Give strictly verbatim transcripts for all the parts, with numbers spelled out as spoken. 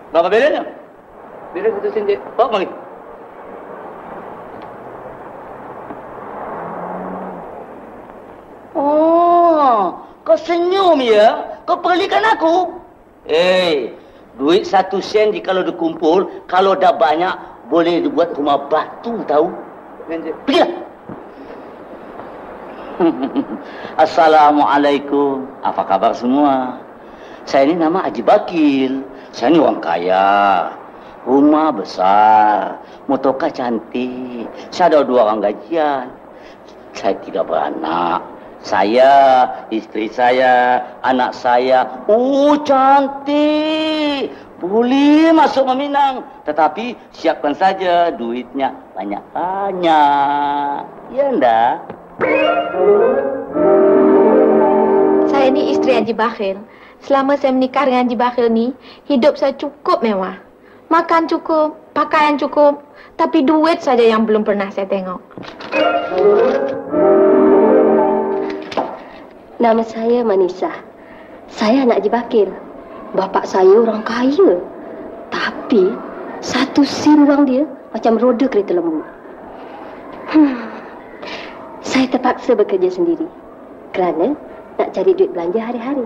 Berapa bedanya? Beda satu sen. Bawa mari. Oh, kau senyum ya? Kau perlikan aku? Eh, hey, duit satu sen kalau dikumpul, kalau dah banyak, boleh dibuat rumah batu, tahu? Pergilah. Assalamualaikum. Apa kabar semua? Saya ini nama Haji Bakil. Saya ini orang kaya. Rumah besar. Motoka cantik. Saya ada dua orang gajian. Saya tidak beranak. Saya, istri saya, anak saya. Oh, cantik. Boleh masuk meminang. Tetapi siapkan saja duitnya banyak-banyak. Ya enggak? Saya ni isteri Haji Bakhil. Selama saya menikah dengan Haji Bakhil ni, hidup saya cukup mewah. Makan cukup, pakaian cukup. Tapi duit saja yang belum pernah saya tengok. Nama saya Manisa. Saya anak Haji Bakhil. Bapak saya orang kaya. Tapi satu sen wang dia macam roda kereta lembu. Hmm. Saya terpaksa bekerja sendiri kerana nak cari duit belanja hari-hari.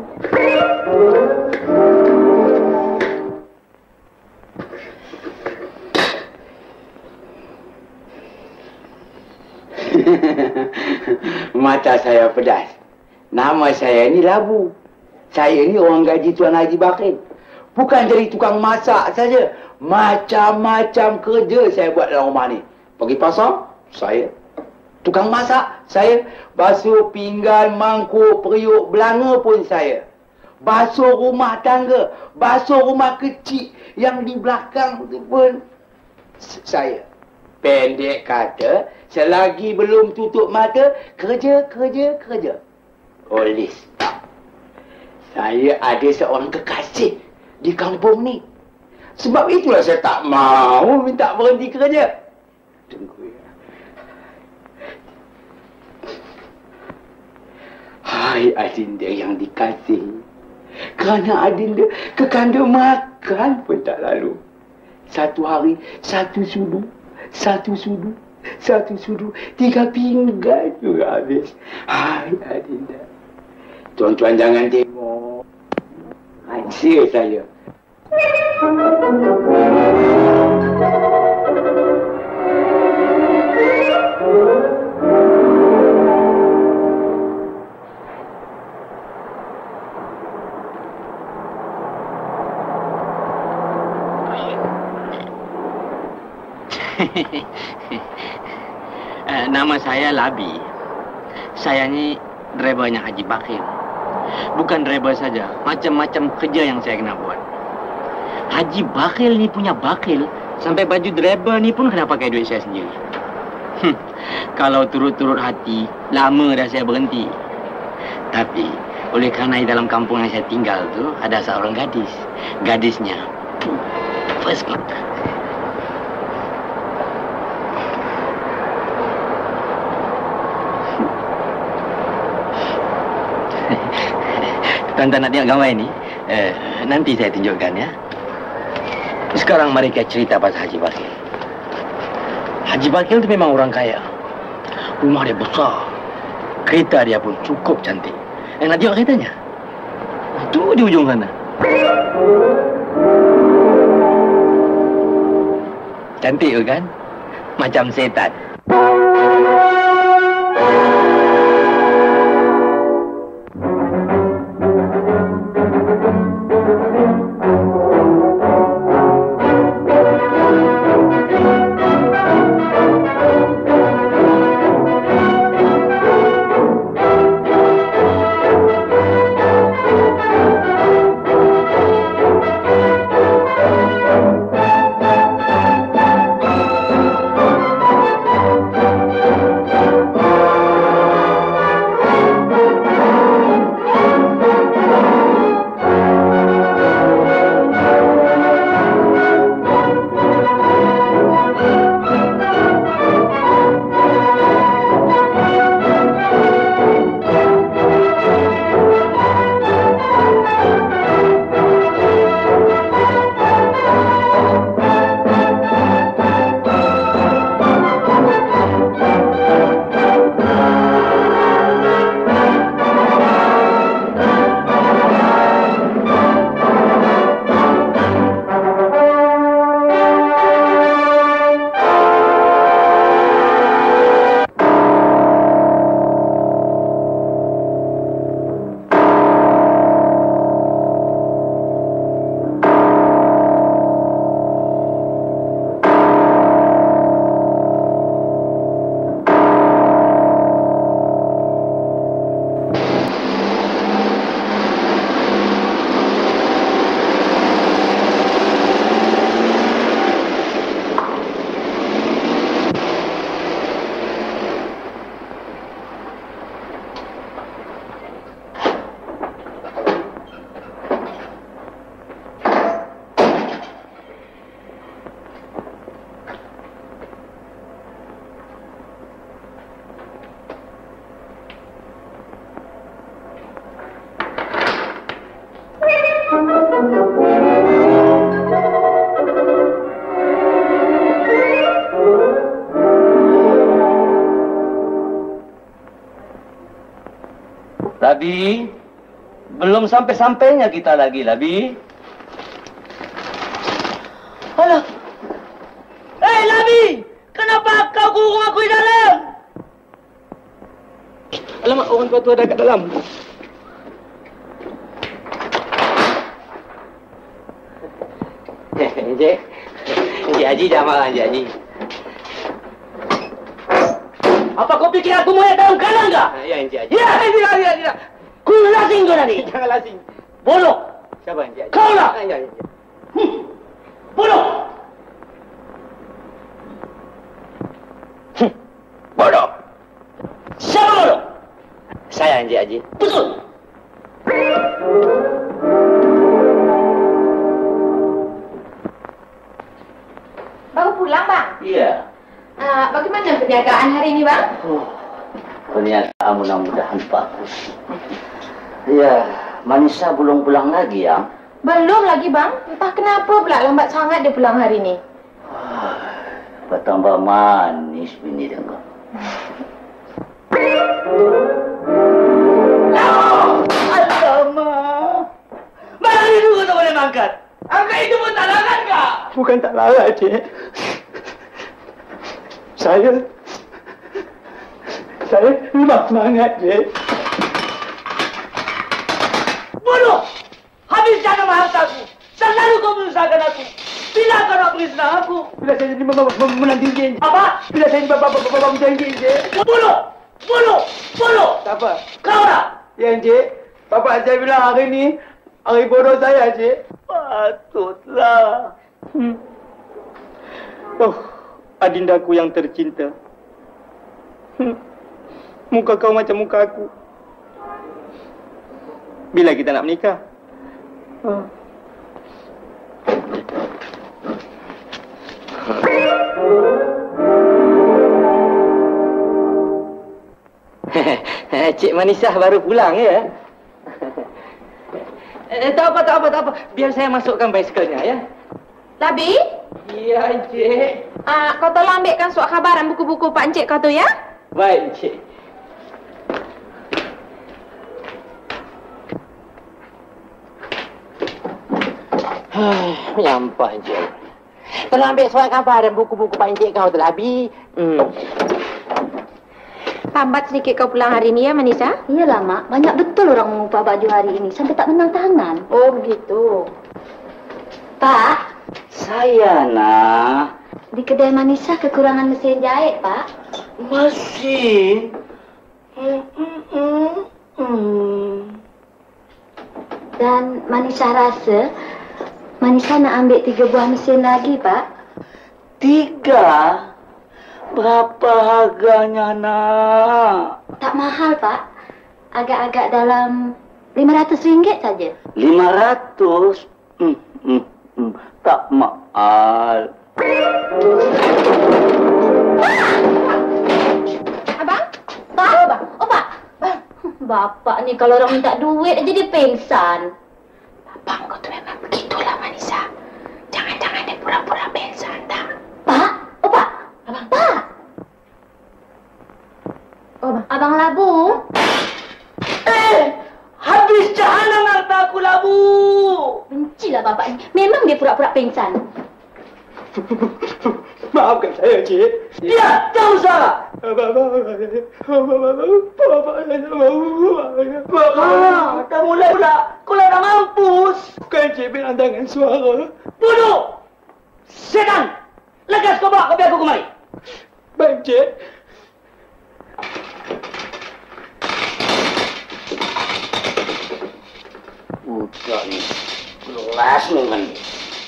Mata saya pedas. Nama saya ni Labu. Saya ni orang gaji Tuan Haji Bakhil. Bukan jadi tukang masak saja. Macam-macam kerja saya buat dalam rumah ni. Pergi pasar, saya. Tukang masak, saya. Basuh pinggan, mangkuk, periuk, belanga pun saya. Basuh rumah tangga, basuh rumah kecil yang di belakang tu pun saya. Pendek kata, selagi belum tutup mata, kerja, kerja, kerja. Oleh sebab saya ada seorang kekasih di kampung ni. Sebab itulah saya tak mahu minta berhenti kerja. Tunggu ya. Hai Adinda yang dikasihi. Kerana Adinda kekanda makan pun tak lalu. Satu hari, satu sudu. Satu sudu. Satu sudu. Tiga pinggan juga habis. Hai Adinda. Tuan-tuan jangan tengok. Hancur saya. uh, nama saya Labi. Saya ni drivernya Haji Bakhil. Bukan driver saja, macam-macam kerja yang saya kena buat. Haji Bakhil ni punya bakhil, sampai baju driver ni pun kena pakai duit saya sendiri. Hmm, kalau turut-turut hati, lama dah saya berhenti. Tapi, oleh kerana di dalam kampung yang saya tinggal tu, ada seorang gadis. Gadisnya, first class. Tuan-tuan nak tengok gambar ini? Eh, nanti saya tunjukkan ya. Sekarang mari kita cerita pasal Haji Bakhil. Haji Bakhil itu memang orang kaya. Rumah dia besar. Kereta dia pun cukup cantik. Eh, nak tengok keretanya? Itu di ujung sana. Cantik kan? Macam setan. Labi, belum sampai-sampainya kita lagi, Labi. Alah. Hei, Labi! Kenapa kau kurung aku di dalam? Alamak, orang tua tu ada kat dalam. Encik. Encik Haji dah marah, Encik Haji. Apa kau fikir aku mau dalam kanan kah? Ya, Encik Haji. Ya, tidak, tidak, tidak. Ku lasing kau nanti. Jangan lasing. Bodoh. Siapa, Encik Haji? Kau lah. Ya, Encik. Hmm. Bodoh. Hmm. Bodoh. Siapa bodoh? Saya, Encik Haji. Betul. Baru pulang, Bang? Iya. Uh, bagaimana perniagaan hari ini, Bang? Oh, perniagaan mudah-mudahan bagus. Ya, Manisa belum pulang lagi, ya? Belum lagi, Bang. Entah kenapa pula lambat sangat dia pulang hari ini. Ah, bertambah manis bini dengar. Alamak! Mana itu kau tak boleh mangkat? Angkat itu pun tak larat, Kak? Bukan tak larat, Cik. Saya... Saya lemah semangat, Cik. Bodoh! Habiskan nama hartaku. Selalu kau menyusahkan aku. Bila kau nak beri senang aku? Bila saya jadi menanti Cik. Apa? Bila saya jadi bapak-bapak janji, Cik. Bodoh! Bodoh! Bodoh! Tak apa. Kau lah! Ya, Encik. Bapak saya bilang hari ni, hari bodoh saya, Cik. Patutlah. Hmm. Oh, adindaku yang tercinta. Hmm. Muka kau macam muka aku. Bila kita nak menikah? Oh. Cik Manisah baru pulang, ya? Eh, tak apa, tak apa, tak apa. Biar saya masukkan baiskikelnya, ya? Labi? Ya, Encik. Uh, kau tolong ambilkan surat khabaran buku-buku Pak Encik kau tu, ya? Baik, Encik. Menyampah, Encik. Tolong ambil surat khabar dan buku-buku Pak Encik kau tu, Labi. Hmm. Lambat sedikit kau pulang hari ini, ya, Manisa? Iyalah, Mak. Banyak betul orang mengupah baju hari ini. Sampai tak menang tangan. Oh, begitu. Pak, Saya, nak. di kedai Manisa kekurangan mesin jahit, Pak. Mesin? Hmm, hmm, hmm, hmm. Dan Manisa rasa Manisa nak ambil tiga buah mesin lagi, Pak. Tiga? Berapa harganya, nak? Tak mahal, Pak. Agak-agak dalam lima ratus ringgit saja. Lima ratus? Hmm, hmm, hmm. Tak mahal. Abang? Pak, oh, Bang. Oh, Pak. Bang. Bapak ni kalau orang minta duit aja dia pengsan. Abang kau tu memang begitulah, Manisa. Jangan-jangan dia pura-pura pengsan, tak? Pak? Oh, Pak. Abang. Pak. Oh, Bang. Abang Labu. Eh! Habis jahanam hartaku, Labu! Bencilah bapak ni. Memang dia pura-pura pengsan. Maafkan saya, Cik. Ya, tak usah! Ah, dah mulai pula. Kau dah mampus. Bukan, Cik, bilang tangan suara. Bodoh! Setan! Lekas kau bawa kopi aku kemari. Baik, Cik. Budak ni. Kelas dengan dia.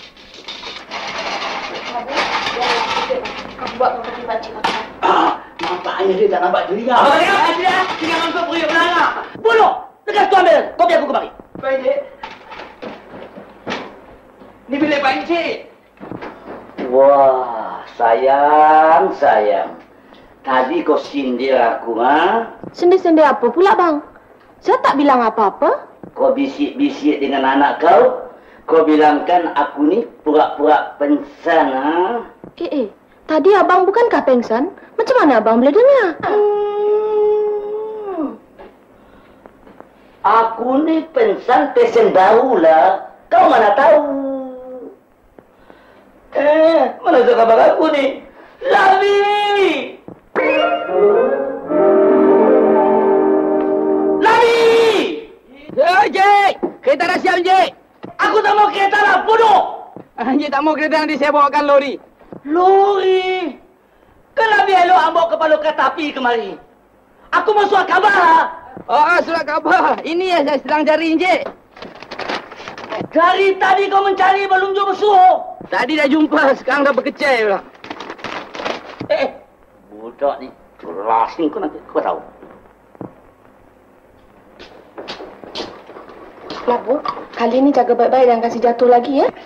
Kau buat kau pergi baca kotak. Ah, nampaknya dia tak nampak diri kau. Apa dia? Tidak, tidak mampu beri belanga. Bodoh! Lekas kau ambil kopi aku kemari. Baik, Cik. Ni bilik Pak Encik. Wah, sayang, sayang. Tadi kau sindir aku, ha? Sendir-sendir apa pula, Bang? Saya tak bilang apa-apa. Kau bisik-bisik dengan anak kau. Kau bilangkan aku ni pura-pura pengsan, ha? Eh, eh. Tadi abang bukankah pengsan? Macam mana abang boleh dengar? Hmm. Aku ni pensan pesen baru lah. Kau mana tahu? Eh, mana tu kabar aku ni? Labi! Labi! Ya, Encik! Kereta dah siap, Encik! Aku tak mau kereta lah, bodoh! Encik tak mau kereta nanti saya bawakan lori. Lori? Kenapa elok ambok kepala kereta api kemari? Aku mau surat khabar lah. Oh, surat khabar. Ini yang saya sedang cari, Encik. Dari tadi kau mencari belum jumpa suruh. Tadi dah jumpa, sekarang dah berkecai pula. Eh, budak ni keras ni kau nanti kau tahu. Labu, kali ini jaga baik-baik dan kasih jatuh lagi ya.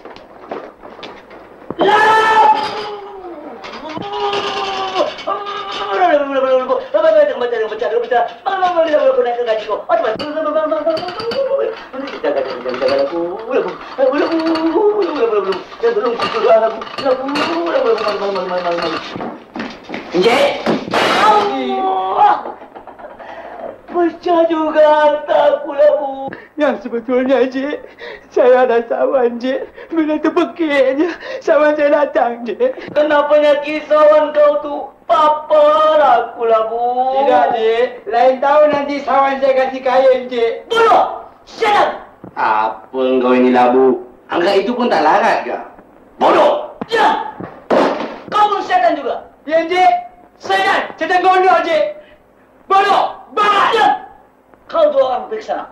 Encik! Pecah juga hartaku lah, Bu. Yang sebetulnya, Encik, saya ada sawan, Encik. Bila terpekik je, sawan saya datang, Encik. Kenapa nyaki sawan kau tu? Papa aku lah, Bu. Tidak, Encik. Lain tahun nanti sawan saya kasih kaya, Encik. Bodoh! Shut up! Apa kau ini, Labu? Anggap itu pun tak larat ke? Bodoh! Diam! Kau pun setan juga. Ya, Encik. Setan! Setan gondok, Encik. Bodoh! Barat! Diam! Kau dua orang pergi sana.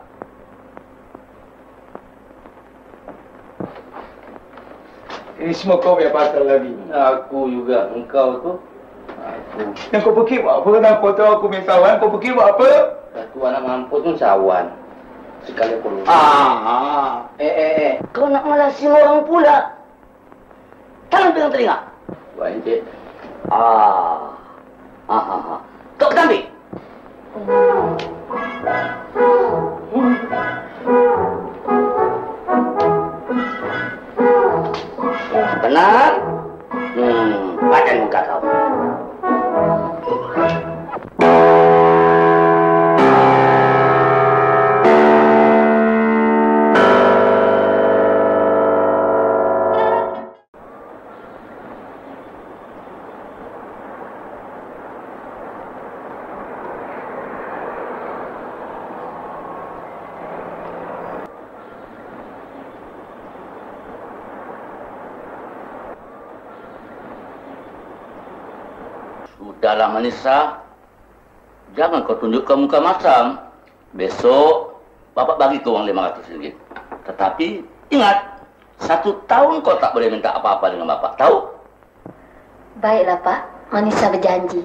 Ini semua kau punya pasal lagi. Aku juga, engkau tu. Aku. Yang kau fikir buat apa? Nak kau tahu aku punya sawan, kau fikir buat apa? Satu anak mampus tu sawan. Sekali aku lupa. Ah, ah. Eh, eh, eh. Kau nak malasi orang pula. Tangan pegang telinga. Buat, Encik. Ah. Ah, ah, ah. Kau ketampi. Benar? Hmm, pakai muka kau. Sudahlah, Manisa. Jangan kau tunjukkan muka masam. Besok, Bapak bagi kau uang lima ratus ringgit. Tetapi, ingat, satu tahun kau tak boleh minta apa-apa dengan Bapak. Tahu? Baiklah, Pak. Manisa berjanji.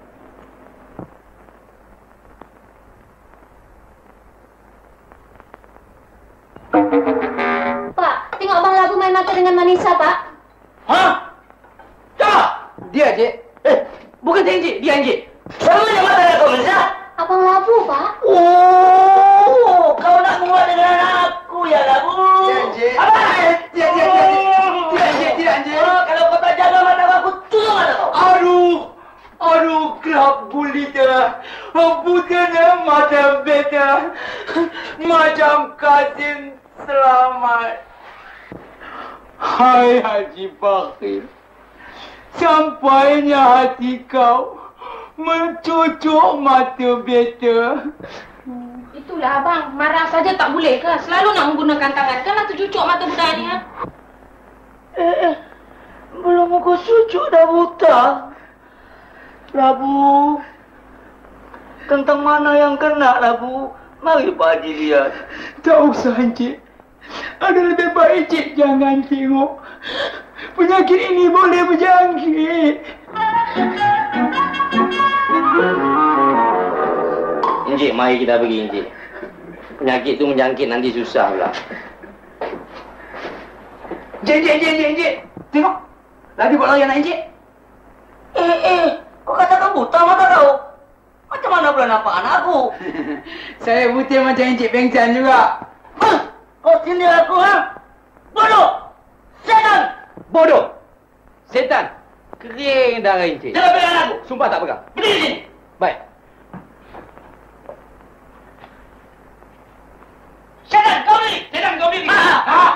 Pak, tengok Abang Labu main mata dengan Manisa, Pak. Hah? Dah! Dia, Encik. Eh, bukan dia, Encik. Dia, Encik. Siapa yang mata dengan kau, Manisa? Abang Labu, Pak. Oh, kau nak muat dengan aku ya, Labu? Ya, Encik. Apa? Tidak, tidak, tidak, tidak, Encik. Tidak, Encik. Oh, kalau kau tak jaga mata kau, aku tutup mata kau. Aduh, aduh, kerap buli dah. Bukannya macam beta, macam Kasim Selamat. Hai Haji Bakir, sampainya hati kau mencucuk mata beta. Itulah abang, marah saja tak boleh ke? Selalu nak menggunakan tangan. Kan nak tercucuk mata budak ni, ha? Eh, eh, belum aku sujuk dah buta. Labu, kentang mana yang kena, Labu? Mari Pak Haji lihat. Tak usah, Encik. Ada lebih baik Encik jangan tengok. Penyakit ini boleh berjangkit. Encik, mari kita pergi, Encik. Penyakit tu menjangkit nanti susah pula. Encik, Encik, Encik, Encik, Encik. Tengok. Lagi buat lari anak Encik. Eh, eh, kau katakan buta mata kau? Macam mana pula nampak anak aku? Saya putih macam Encik pengsan juga. Hah? Kau sindir aku, ha? Bodoh! Setan! Bodoh! Setan! Kering darah, Encik. Jangan pegang aku! Sumpah tak pegang. Berdiri sini! Baik. beli. Sedang kau beli. Ah.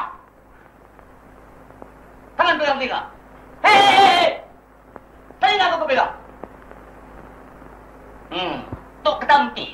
Tangan pegang tiga. Hei, hei, hei. Telinga kau pegang. Hmm, tok ketampi.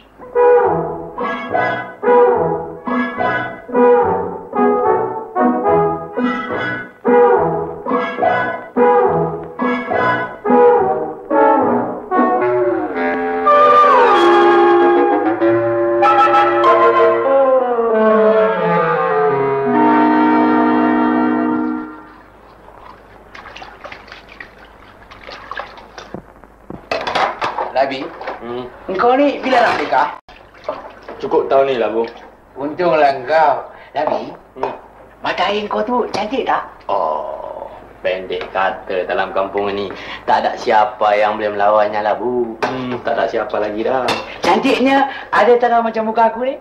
Labi, hmm. Engkau ni bila nak nikah? Cukup tahun ni lah, Bu. Untunglah engkau. Labi, hmm. mata air kau tu cantik tak? Oh, pendek kata dalam kampung ni. Tak ada siapa yang boleh melawannya lah, Bu. Hmm, tak ada siapa lagi dah. Cantiknya ada tengah macam muka aku ni?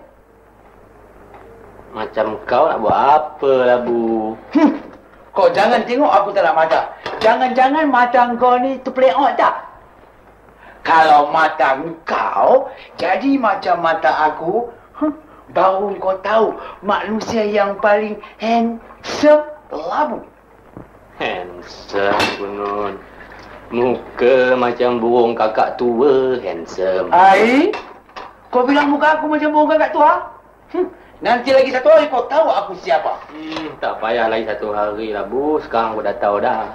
Macam kau nak buat apa lah, Bu? Hmm. Kau jangan tengok aku tak nak mata. Jangan-jangan mata engkau ni terpeleot tak? Kalau mata engkau jadi macam mata aku, huh, baru kau tahu manusia yang paling handsome labu. Handsome, Bunun. Muka macam burung kakak tua, handsome. Ai, kau bilang muka aku macam burung kakak tua? Hmm. Nanti lagi satu hari kau tahu aku siapa. Hmm, tak payah lagi satu hari lah, Bu. Sekarang aku dah tahu dah.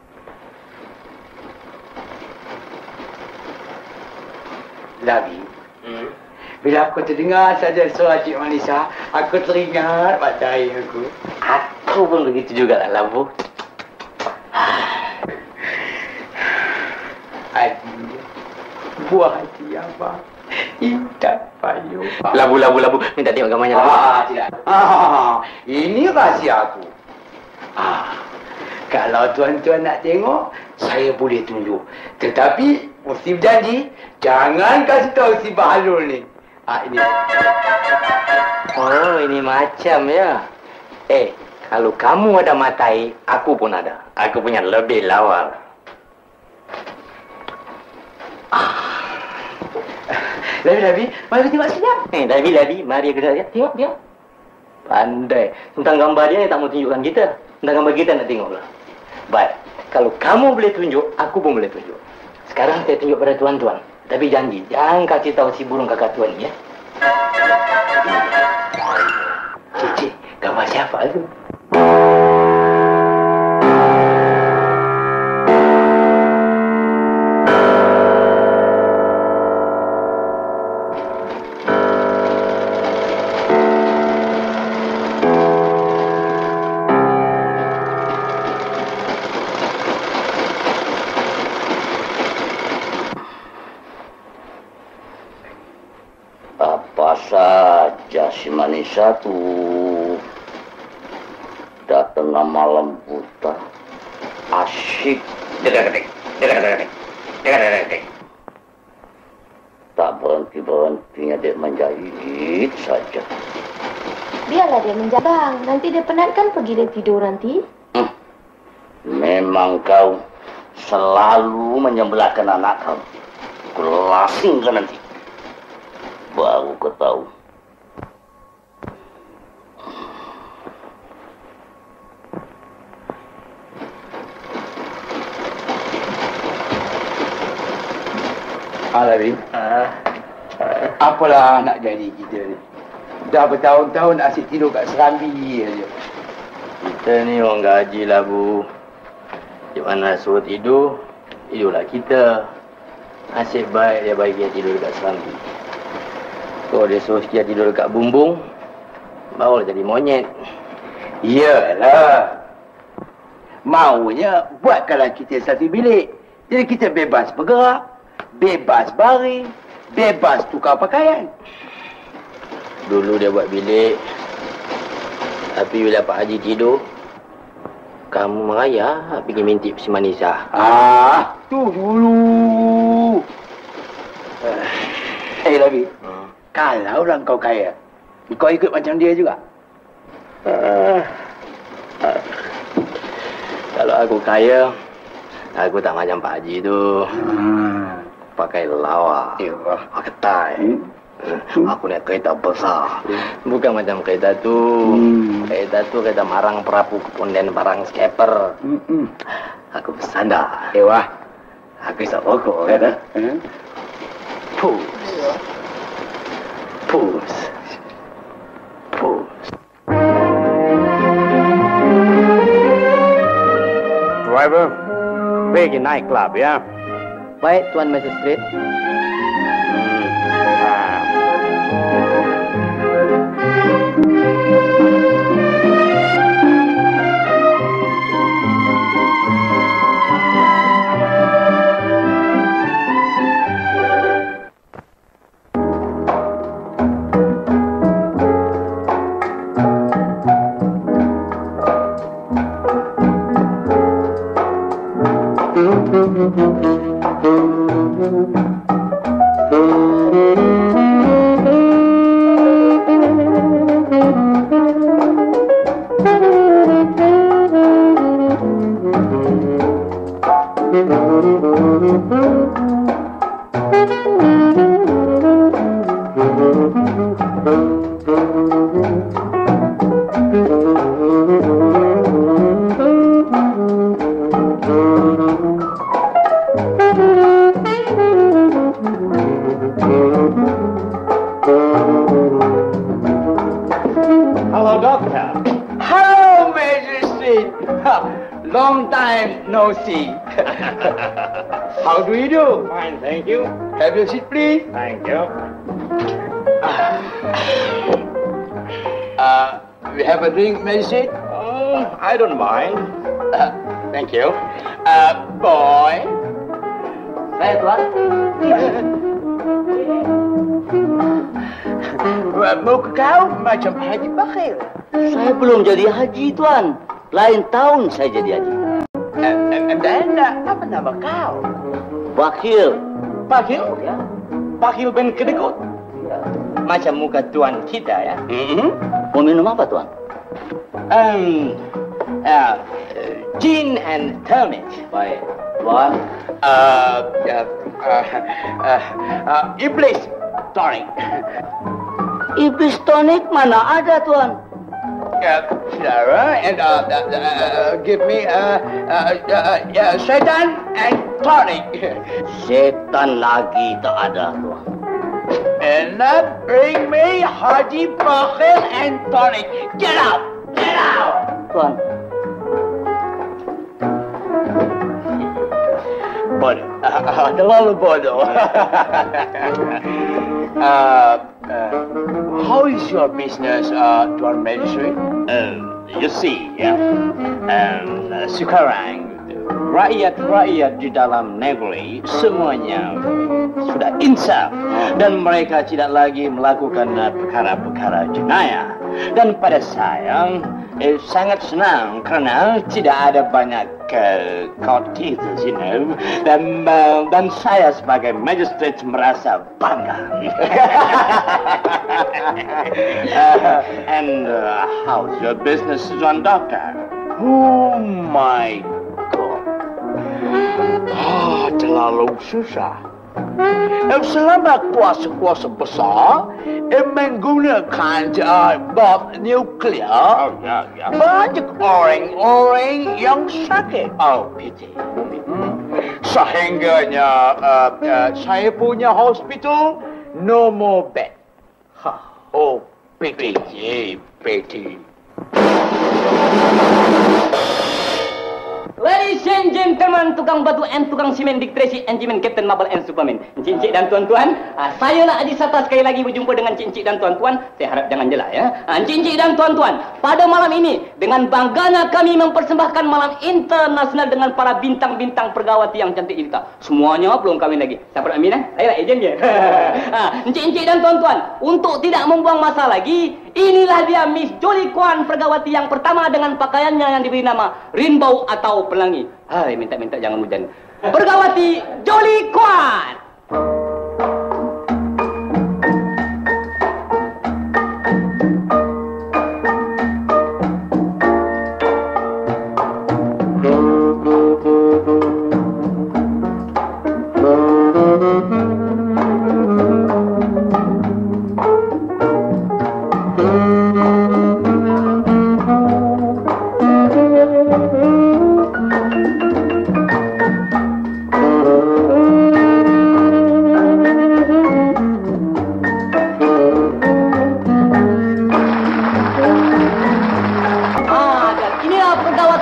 Labi, Hmm. bila aku terdengar saja suara Cik Manisa, aku teringat pada air aku. Aku pun begitu juga lah, Bu. Hati, buah hati abang, indah payu. Labu, labu, labu. Minta tengok gambarnya, Labu. Ah, tidak. Ah, ini rahsia aku. Ah, kalau tuan-tuan nak tengok, saya boleh tunjuk. Tetapi, mesti berjanji, jangan kasih tahu si Bahlul ni. Ah, ini. Oh, ini macam ya. Eh, kalau kamu ada mata air, aku pun ada. Aku punya lebih lawa. Labi-labi, mari tengok sekejap. Eh, Labi, Labi, mari kita lihat. Tengok, tengok. Pandai. Tentang gambar dia ni tak mau tunjukkan kita. Tentang gambar kita nak tengok lah. Baik. Kalau kamu boleh tunjuk, aku pun boleh tunjuk. Sekarang saya tunjuk pada tuan-tuan. Tapi janji, jangan kasih tahu si burung kakak tuan ni, ya. Cik, cik, gambar siapa tu? Saja si Manisa tuh datang malam buta asyik dek-dek dek-dek dek-dek tak berhenti-berhentinya dia menjahit saja. Biarlah dia menjabang. Nanti dia penat kan pergi dia tidur nanti. Hmm. Memang kau selalu menyembelahkan anak kau. Kulasing kan nanti. Baru kau tahu. Alawi, ah, apalah nak jadi kita ni? Dah bertahun-tahun asyik tidur kat serambi aja. Kita ni orang gaji lah, Bu. Di mana suruh tidur, tidurlah kita. Nasib baik dia bagi dia tidur dekat serambi. Kalau dia suruh dia tidur dekat bumbung, barulah jadi monyet. Iyalah. Maunya buatkanlah kita satu bilik. Jadi kita bebas bergerak, bebas baring, bebas tukar pakaian. Dulu dia buat bilik. Tapi bila Pak Haji tidur, kamu merayap pergi mintip si Manisa. Ah, tu dulu. Eh, hey, Labi. Hmm. Kalau orang kau kaya, kau ikut macam dia juga? Uh, uh, kalau aku kaya, aku tak macam Pak Haji tu. Hmm. Pakai lawa, pakai tie. Hmm. Aku naik kereta besar. Bukan macam kereta tu. Hmm. Kereta tu kereta marang perapu kepunden barang skeper. Hmm. Aku bersandar. Ewa. Aku isap rokok, kan? Hmm. Pus. Pus. Pus. Driver, pergi naik club, ya? Baik, Tuan Magistrate. Hello, Doctor. Hello, Magistrate. Long time no see. How do you do? Fine, thank you. Have your seat, please. Thank you. Uh, we have a drink, Magistrate? Oh, I don't mind. Uh, Thank you. uh, boy. Saya, Tuan. Muka kau macam Haji Bakhil. Saya belum jadi haji, Tuan. Lain tahun saya jadi haji. Uh, dan uh, apa nama kau? Bakhil. Bakhil? Ya. Bakhil bin Kedekut. Macam muka tuan kita, ya? Mm-hmm. Mau minum apa, Tuan? Um, uh, gin and tonic. Baik. Tuan. Uh, uh, uh, uh, uh, Iblis tonic. Iblis tonic mana ada, Tuan? Uh, Sarah, and uh, uh, uh, give me uh, uh, uh, uh, Satan and tonic. Setan lagi tak ada, Tuan. And uh, bring me Haji Bakhil and tonic. Get out! Get out! Tuan. Bodoh. Uh, terlalu bodoh. uh, uh, how is your business, uh, Tuan Magistrate? Um, you see, ya, um, sekarang rakyat-rakyat di dalam negeri semuanya sudah insaf dan mereka tidak lagi melakukan uh, perkara-perkara jenayah. Dan pada saya eh, sangat senang kerana tidak ada banyak uh, court cases, you know, dan uh, dan saya sebagai magistrate merasa bangga. uh, and uh, how's your business, Tuan Doctor? Oh my God. Ah, terlalu susah. Eh, selama kuasa-kuasa besar eh, menggunakan uh, bom nuklear, Oh, ya, ya. banyak orang-orang yang sakit. Oh, pity. Hmm. Sehingganya uh, uh, saya punya hospital no more bed. Huh. Oh, pity, pity. Ladies and gentlemen, tukang batu and tukang simen, Dick Tracy, and Jimin, Captain Marvel and Superman. Cincik dan tuan-tuan, ah, saya lah Adi Sata sekali lagi berjumpa dengan Cincik dan tuan-tuan. Saya harap jangan jelas, ya. Ah, Cincik dan tuan-tuan, pada malam ini dengan bangganya kami mempersembahkan malam internasional dengan para bintang-bintang pergawati yang cantik kita. Semuanya belum kahwin lagi. Siapa nak amin, eh? Saya lah ejen je. Ah, Cincik dan tuan-tuan, untuk tidak membuang masa lagi, inilah dia Miss Jolly Kwan, pergawati yang pertama dengan pakaiannya yang diberi nama Rainbow atau Pelangi. Hai, minta-minta jangan hujan. Pergawati Jolly Kwan.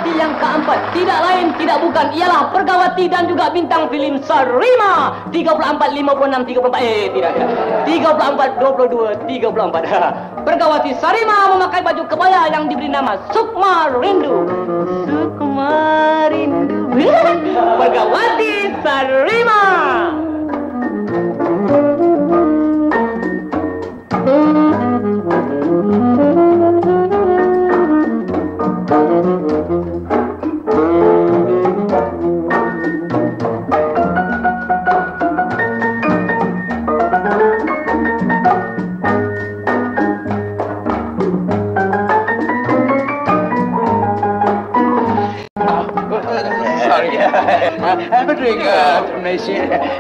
Pergawati yang keempat tidak lain tidak bukan ialah Pergawati dan juga bintang filem Sarima. tiga puluh empat, lima puluh enam, tiga puluh empat. Eh, tidak ya. tiga puluh empat, dua puluh dua, tiga puluh empat. Pergawati Sarima memakai baju kebaya yang diberi nama Sukma Rindu. Sukma Rindu. Pergawati Sarima. Sorry, have a drink, uh, Macy.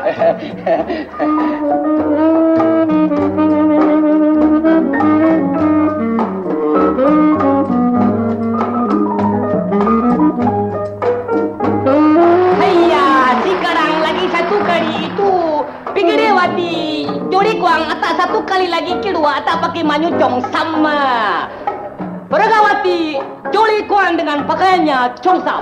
Satu kali lagi keluar tak pakai manyucong sama. Pergawati joli kuang dengan pakaiannya congsam.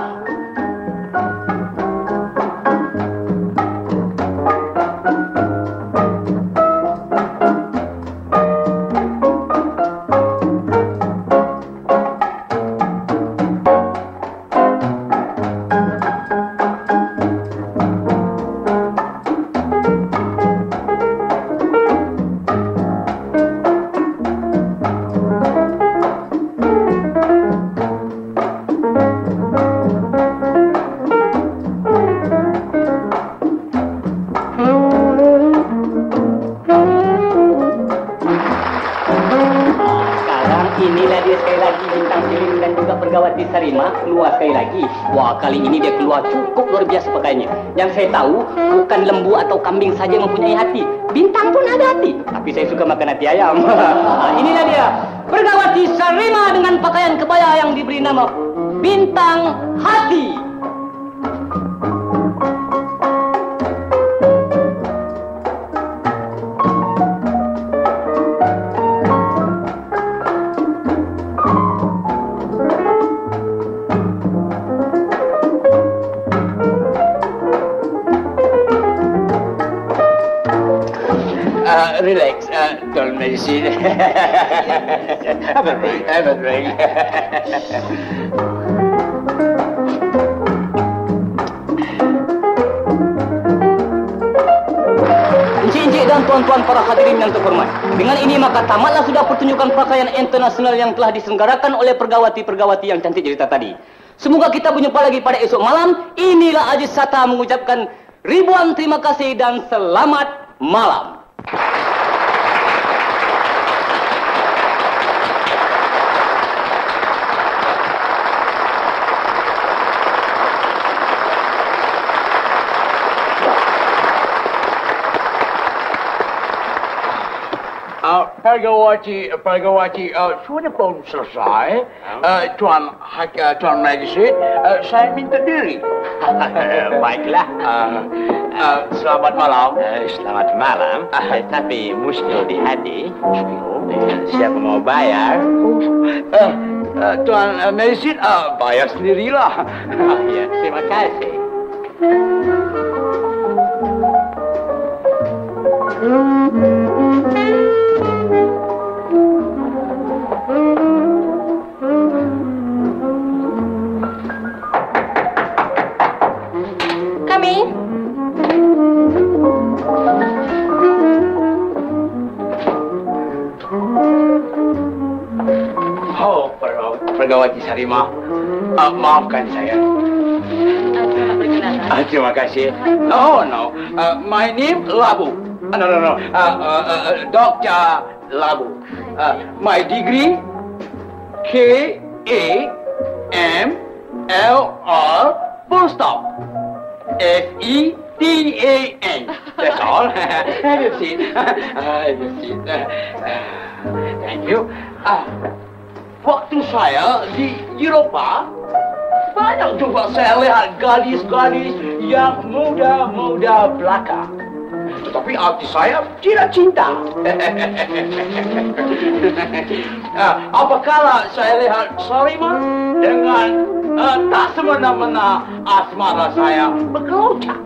Wah, kali ini dia keluar cukup luar biasa pakaiannya. Yang saya tahu, bukan lembu atau kambing saja yang mempunyai hati. Bintang pun ada hati. Tapi saya suka makan hati ayam. Nah, inilah dia. Pergawati Sarima dengan pakaian kebaya yang diberi nama Bintang Hati. Relax, uh, don't medicine. Have a drink, have a drink. Encik-encik dan tuan-tuan para hadirin yang terhormat, dengan ini maka tamatlah sudah pertunjukan pakaian internasional yang telah diselenggarakan oleh pergawati-pergawati yang cantik cerita tadi. Semoga kita berjumpa lagi pada esok malam. Inilah Aziz Sata mengucapkan ribuan terima kasih dan selamat malam. Uh, Pergawati, Pergawati, uh, sudah pun selesai. Uh, Tuan, uh, Tuan Magistrate, uh, saya minta diri. Baiklah. Uh, uh, selamat malam. Uh, selamat malam. Uh, tapi muskil di hati. Muskil? Siapa mau bayar? Uh, uh, Tuan uh, Magistrate, uh, bayar sendirilah. Oh, ya, terima kasih. Oh, Pergawati Sarima, uh, maafkan saya. Uh, terima kasih. Oh, no. Uh, my name Labu. Uh, no, no, no. Uh, uh, uh, Doctor Labu. Uh, my degree K A M L R full stop. F E T A N. That's all. Have a seat. Have a seat. Thank you. Uh, waktu saya di Eropa, banyak juga saya lihat gadis-gadis yang muda-muda belaka. Tetapi hati saya tidak cinta. uh, apakala saya lihat Sarima dengan uh, tak semena-mena asmara saya berkeloncak.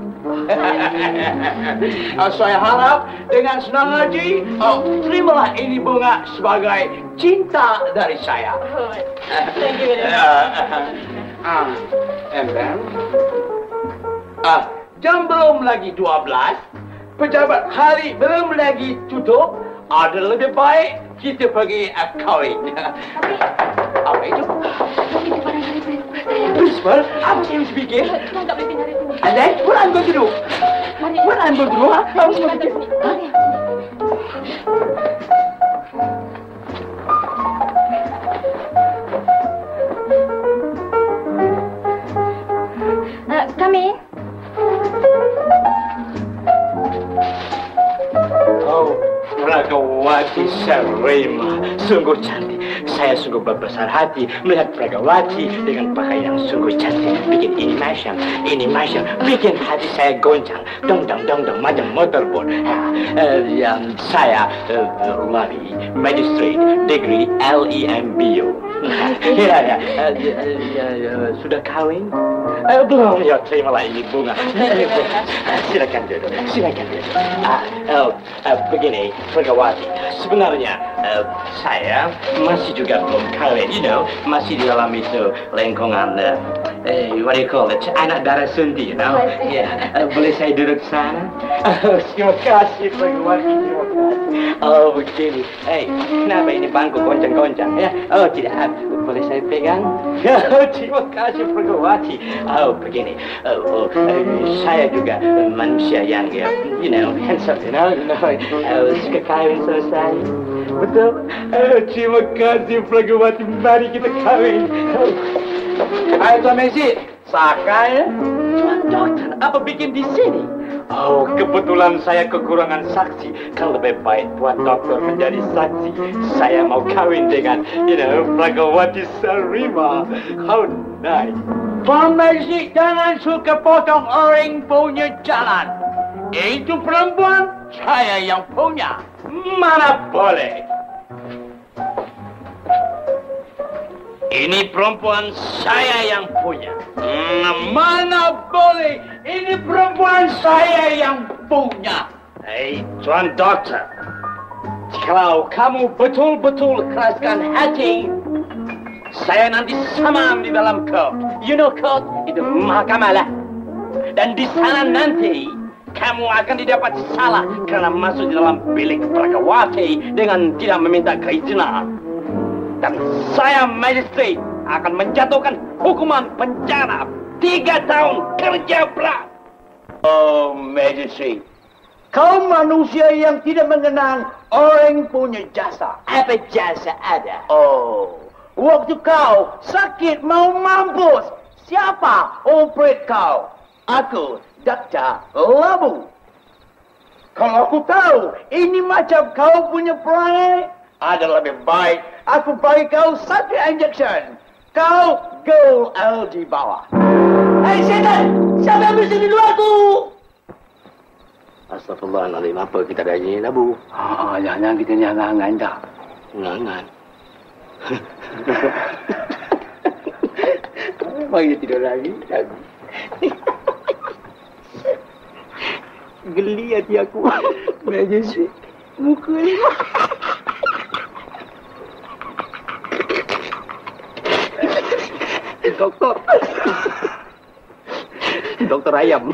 uh, saya harap dengan senang hati, uh, terimalah ini bunga sebagai cinta dari saya. Thank you. Ah, and then, ah, jam belum lagi dua belas, pejabat hari belum lagi tutup. Ada lebih baik kita pergi uh, kawin. Apa itu? Principal, I'm James speaking. Tuan tak boleh tinggal di sini. And then, what I'm going to do? Mari. What I'm going to do? Huh? I'm going to do. Mari. Uh, kami. Oh, Pragawati Sarima, sungguh cantik. Saya sungguh berbesar hati melihat Pragawati dengan pakaian yang sungguh cantik. Bikin ini macam, ini macam, bikin hati saya goncang. Dong, dong, dong, dong, macam motorboat. Ha, uh, yang saya uh, Lari, Magistrate, Degree L E M B O. Ya, ya, uh, uh, uh, sudah kawin? Uh, belum, ya terimalah ini bunga. Silakan duduk, silakan duduk. Uh, uh, uh, begini, Pragawati, sebenarnya uh, saya masih juga belum kawin, you know, masih di dalam itu lingkungan, uh, uh, what do you call it, anak darah sunti, you know. Ya, yeah. uh, boleh saya duduk sana? Oh, terima kasih, Pragawati, terima kasih. Oh, begini, hey, kenapa ini bangku goncang-goncang, ya? Oh, tidak, uh, boleh saya pegang? Oh, terima kasih, Pragawati. Oh, begini, uh, oh, uh, saya juga uh, manusia yang, uh, you know, handsome, you know, you know, uh, suka kawin selesai. Betul? Oh, terima kasih, Pragawati. Mari kita kawin. Oh. Hai, Tuan Messi. Saka ya? Tuan Dokter, apa bikin di sini? Oh, kebetulan saya kekurangan saksi. Kan lebih baik Tuan Dokter menjadi saksi. Saya mau kawin dengan, you know, Pragawati Sarima. How nice. Tuan Messi jangan suka potong orang punya jalan. Itu perempuan saya yang punya. Mana boleh. Ini perempuan saya yang punya. Hmm, mana boleh. Ini perempuan saya yang punya. Hei, Tuan Dokter. Kalau kamu betul-betul keraskan hati, saya nanti samam di dalam court. You know court? Itu mahkamah lah. Dan di sana nanti kamu akan didapat salah karena masuk di dalam bilik Pragawati dengan tidak meminta keizinan. Dan saya magistrate akan menjatuhkan hukuman penjara tiga tahun kerja berat. Oh, magistrate. Kau manusia yang tidak mengenang orang punya jasa. Apa jasa ada? Oh, waktu kau sakit mau mampus, siapa operate kau? Aku, Dokter Labu. Kalau aku tahu ini macam kau punya perangai, ada lebih baik aku bagi kau satu injection. Kau go L di bawah. Hei setan, siapa yang bisa di luar tu? Astagfirullahaladzim, apa kita dah ini, Nabu? Ah, jangan kita nyangan dah. Ngangan. Bagi tidur lagi. Geli hati aku. Meja sih. Muka ni. Doktor. Dokter ayam.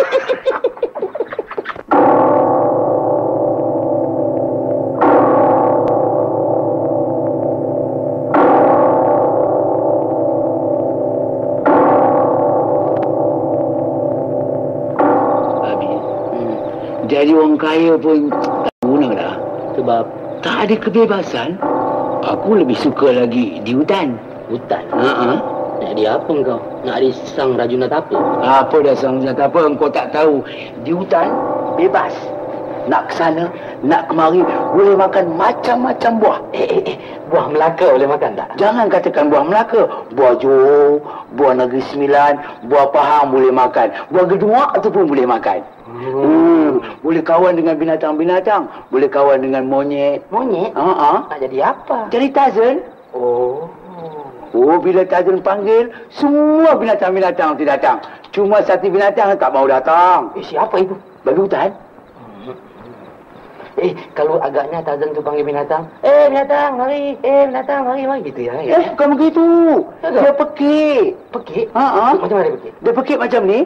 Jadi orang kaya pun tak guna dah. Sebab tak ada kebebasan. Aku lebih suka lagi di hutan. Hutan? Haa. Nak jadi apa engkau? Nak jadi sang rajunat apa? Apa dah sang rajunat apa? Engkau tak tahu. Di hutan, bebas. Nak ke sana, nak kemari, boleh makan macam-macam buah. Eh, eh, eh. Buah Melaka boleh makan tak? Jangan katakan buah Melaka. Buah Johor, buah Negeri Sembilan, buah Pahang boleh makan. Buah Geduak ataupun boleh makan. Hmm. Hmm. Boleh kawan dengan binatang-binatang. Boleh kawan dengan monyet. Monyet? Haa. Nak jadi apa? Jadi Tarzan. Oh. Oh, bila Tarzan panggil, semua binatang-binatang mesti datang. Cuma satu binatang tak mau datang. Eh, siapa itu? Babi hutan. Eh, kalau agaknya Tarzan tu panggil binatang, eh binatang, mari, eh binatang, mari, mari, gitu ya. Eh, bukan begitu. Dia pekik. Pekik? Ha, ha. Macam mana dia pekik? Dia pekik macam ni.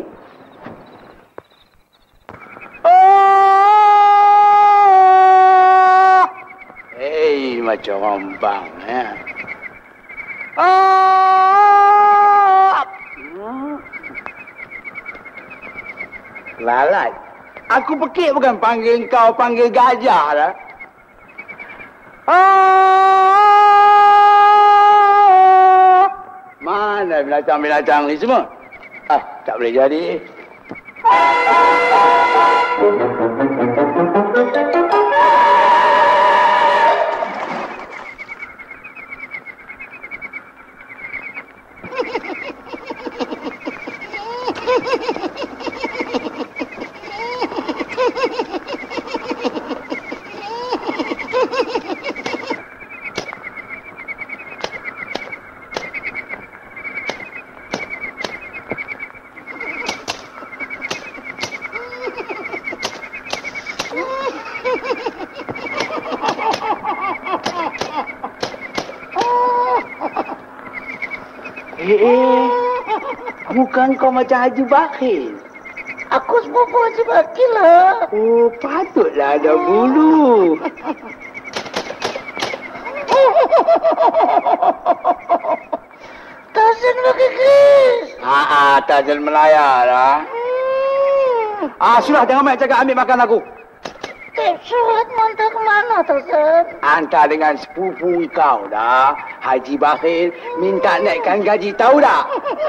Eh, macam rombang, ya. Lalat. Aku pekik bukan panggil kau, panggil gajah lah. Mana binatang-binatang ni semua? Ah, tak boleh jadi. Eh, eh. Bukan kau macam Haji Bakhil. Aku sepupu Haji Bakhil lah. Oh, patutlah ada bulu. Tarzan pakai keris. Ah, ah, Tarzan melayar lah. Hmm. Ah, sudah jangan banyak cakap, ambil makan aku. Tip surat mantap ke mana, Tarzan? Hantar dengan sepupu kau dah. Haji Bakhil minta naikkan gaji, tahu tak?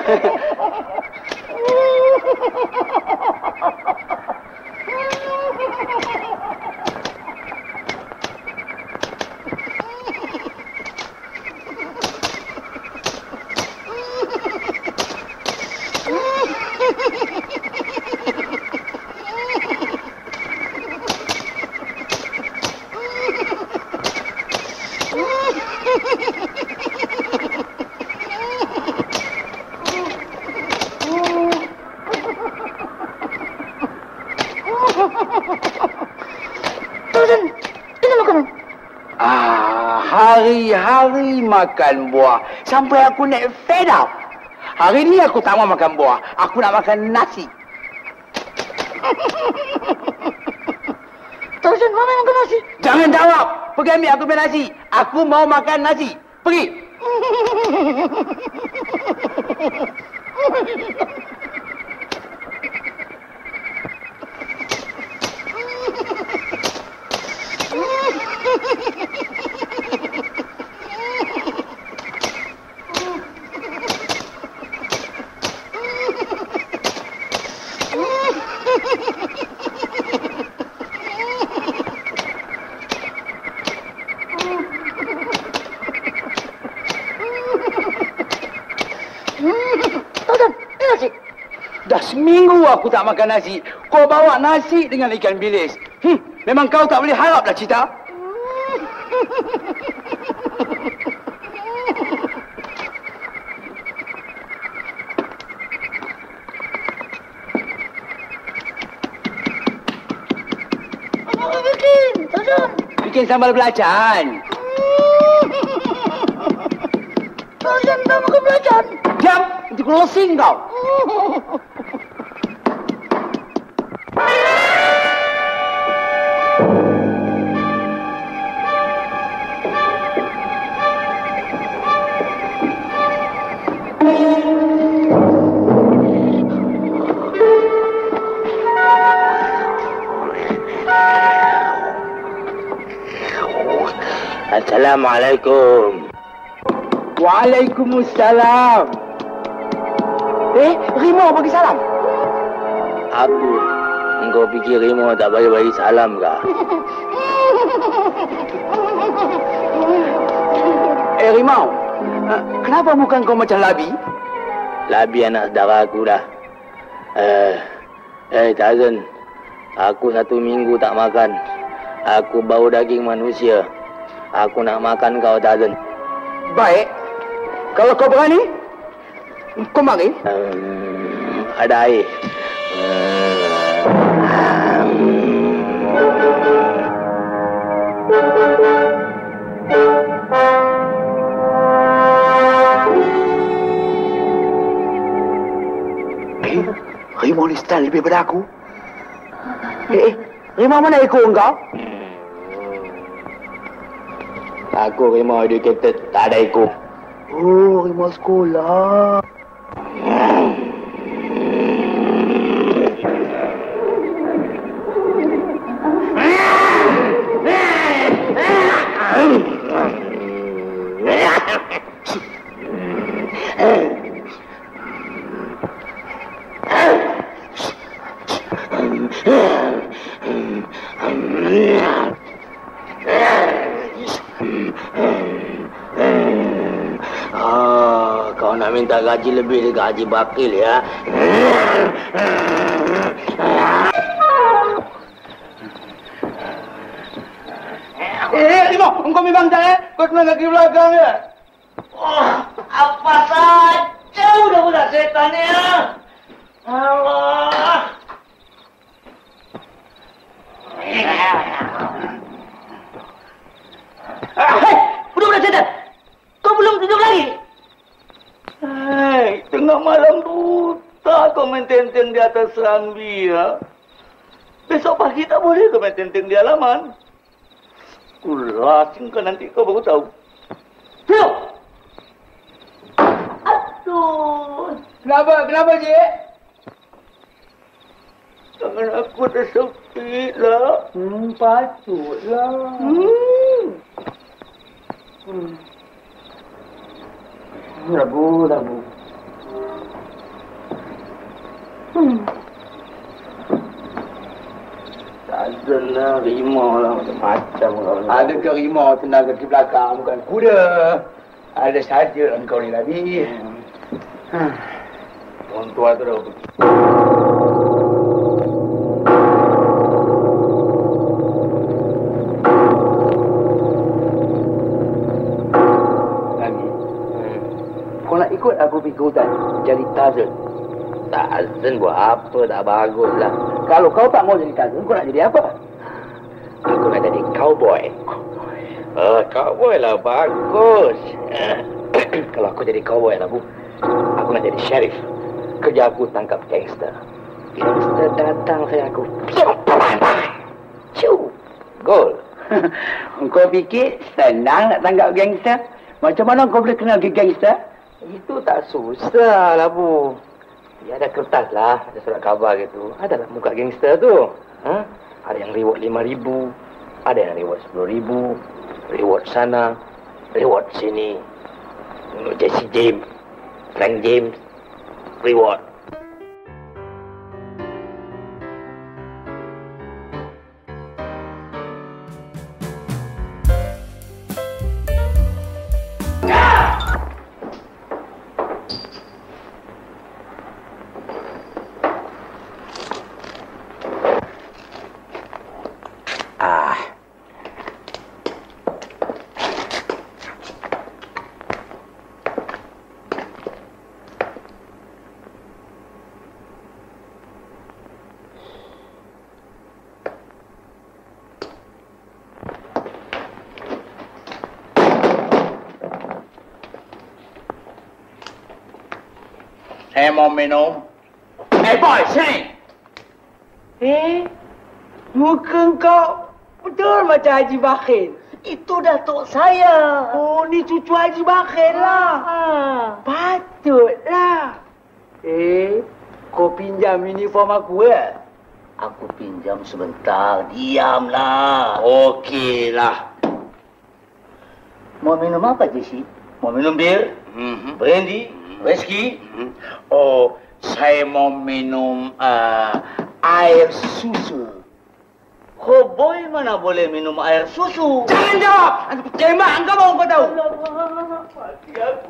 Tarzan, ini makanan. Ah, hari-hari makan buah. Sampai aku naik fed up. Hari ni aku tak mau makan buah. Aku nak makan nasi. Tarzan, mana yang makan nasi? Jangan jawab. Pergi ambil aku punya nasi. Aku mau makan nasi. Pergi. Tarzan, ini nasi. Dah seminggu aku tak makan nasi. Kau bawa nasi dengan ikan bilis. Hmm, memang kau tak boleh haraplah, Cita. Apa bikin, Tarzan? Bikin sambal belacan. Tarzan tak makan belacan. Diam, nanti closing kau. Assalamualaikum. Waalaikumsalam. Eh, Rimau bagi salam. Apa? Engkau fikir Rimau tak boleh bagi salam kah? Eh, Rimau. Uh, kenapa muka kau macam Labi? Labi anak saudara aku dah. Eh, eh Tarzan. Aku satu minggu tak makan. Aku bau daging manusia. Aku nak makan kau, Tarzan. Baik. Kalau kau berani, kau mari. Um, ada air. Eh, Rimau ni style lebih pada aku. Eh, eh, Rimau mana ekor engkau? Aku rimau educated, tak ada ekor. Oh, rimau sekolah. Ah, kau nak minta gaji lebih dari gaji bakil ya? Eh, Rimau, engkau memang jangan. Kau kena kaki belakang ya. Wah, apa saja udah-udah setan ya. Allah. Hei, budak-budak setan. Kau belum tidur lagi? Hei, tengah malam buta kau main tenteng di atas serambi ya. Besok pagi tak boleh kau main tenteng di halaman. Kulasing kau nanti kau baru tahu. Tidur. Aduh. Kenapa? Kenapa, Cik? Tangan aku tersepit lah. Hmm, patutlah. Hmm. Hmm. Rabu, rabu. Hmm. Tak ada lah, rimau lah macam-macam. Ada ke rimau tenaga kaki belakang, bukan kuda. Ada saja engkau ni lagi. Hmm. Orang tua tu dah pergi. Lagi. Hmm. Kau nak ikut aku pergi ke hutan, jadi Tarzan. Tarzan buat apa, tak bagus lah. Kalau kau tak mau jadi Tarzan, kau nak jadi apa? Aku nak jadi cowboy. Oh, cowboy lah bagus. Kalau aku jadi cowboy lah, Bu. Aku nak jadi sheriff. Kerja aku tangkap gangster. Gangster datang saya aku. Ciu. Gol. Kau fikir senang nak tangkap gangster? Macam mana kau boleh kenal gangster? Itu tak susah lah, Bu. Ya ada kertas lah, ada surat khabar gitu. Ada lah muka gangster tu. Ha? Ada yang reward lima ribu, ada yang reward sepuluh ribu, reward sana, reward sini. Jesse James, Frank James, reward. Saya mau minum. Eh, boy, sini. Eh, muka kau betul macam Haji Bakhil. Itu datuk saya. Oh, ni cucu Haji Bakhil lah. Ha. Patutlah. Eh, kau pinjam uniform aku ya? Aku pinjam sebentar. Diamlah. Okeylah. Mau minum apa, Jesse? Mau minum bir? Mm-hmm. Brandy? Whisky? Mm-hmm. Oh, saya mau minum uh, air susu. Cowboy mana boleh minum air susu? Jangan jawab! Aku tembak engkau mau kau tahu. Alamak, mati aku.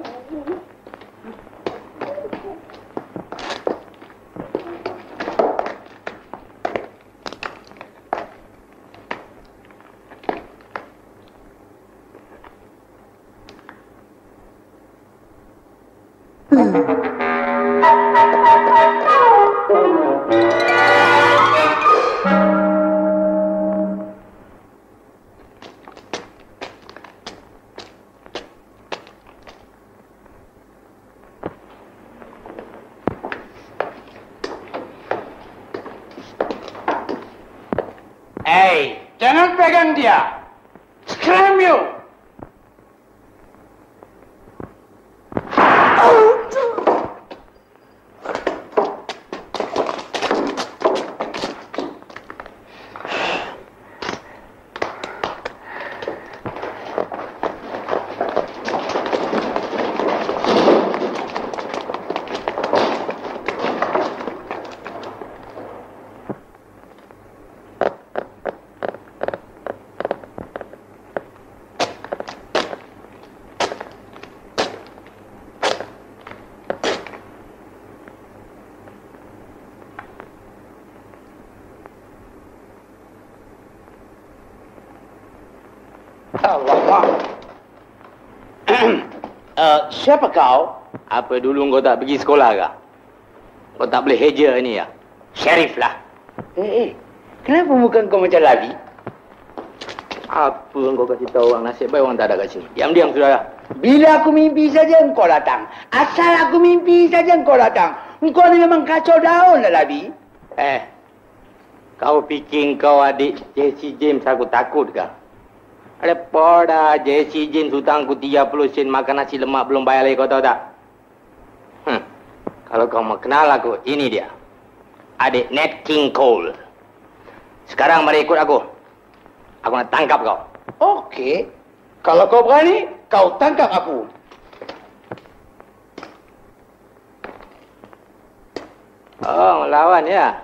Hey, jangan pegang dia. Scram you. Allah. uh, siapa kau? Apa dulu kau tak pergi sekolah ke? Kau tak boleh heja ni ya? Syarif lah. Eh, eh, kenapa muka kau macam Labi? Apa kau kasih tahu orang, nasib baik orang tak ada kat sini. Diam-diam sudah. Bila aku mimpi saja engkau datang. Asal aku mimpi saja engkau datang. Engkau ni memang kacau daun lah, Labi. Eh, kau fikir kau adik Jesse James aku takut ke? Ada poda Jesse James hutang aku tiga puluh sen makan nasi lemak belum bayar lagi, kau tahu tak? Hmm. Kalau kau mau kenal aku, ini dia. Adik Nat King Cole. Sekarang mari ikut aku. Aku nak tangkap kau. Okey. Kalau kau berani, kau tangkap aku. Oh, melawan ya?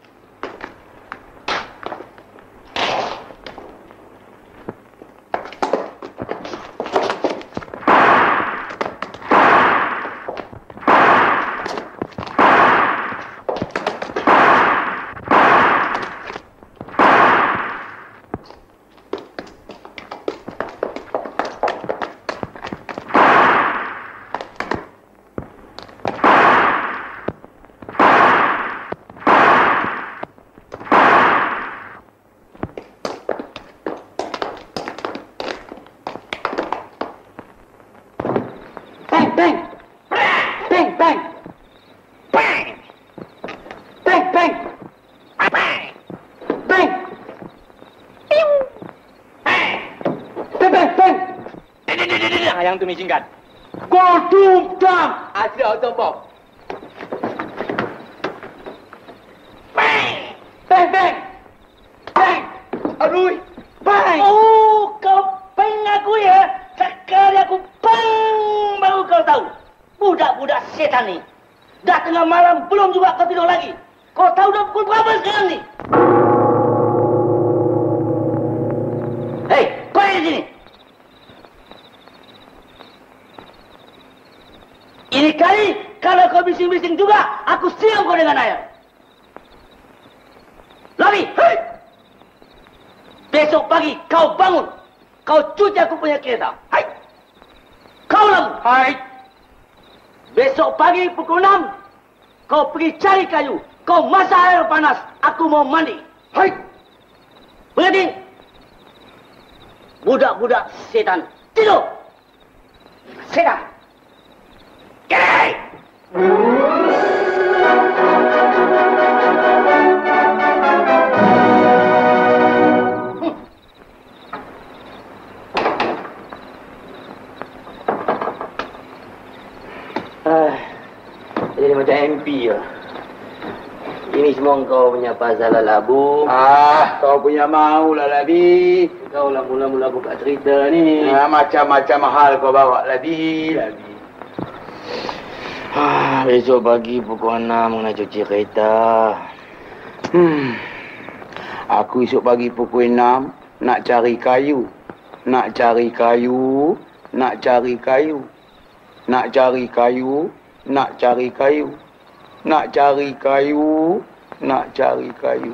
Yang tu ni singkat. Kodum dam. Ada autobok. Bang! Bang, bang! Bang! Aduh! Bang! Oh, kau bang aku ya? Sekali aku bang, baru kau tahu. Budak-budak setan ni. Dah tengah malam, belum juga kau tidur lagi. Kau tahu dah pukul berapa sekarang ni? Hei, kau di sini. Ini kali, kalau kau bising-bising juga, aku siap kau dengan ayah. Labi, hei! Besok pagi kau bangun. Kau cuci aku punya kereta. Hai! Kau lagu. Hai. Besok pagi pukul enam, kau pergi cari kayu. Kau masak air panas. Aku mau mandi. Hai. Berhenti. Budak-budak setan. Tidur. Setan. Get Ah, jadi macam M P ya. Ini semua kau punya pasal lah, Labu. Ah, kau punya mau lah, Labi. Kau lah mula-mula buka cerita ni. Ah, macam-macam hal kau bawa, Labi. Labi. Ah, besok pagi pukul enam kena cuci kereta. Hmm. Aku esok pagi pukul enam nak cari kayu. Nak cari kayu. Nak cari kayu. Nak cari kayu. Nak cari kayu. Nak cari kayu. Nak cari kayu.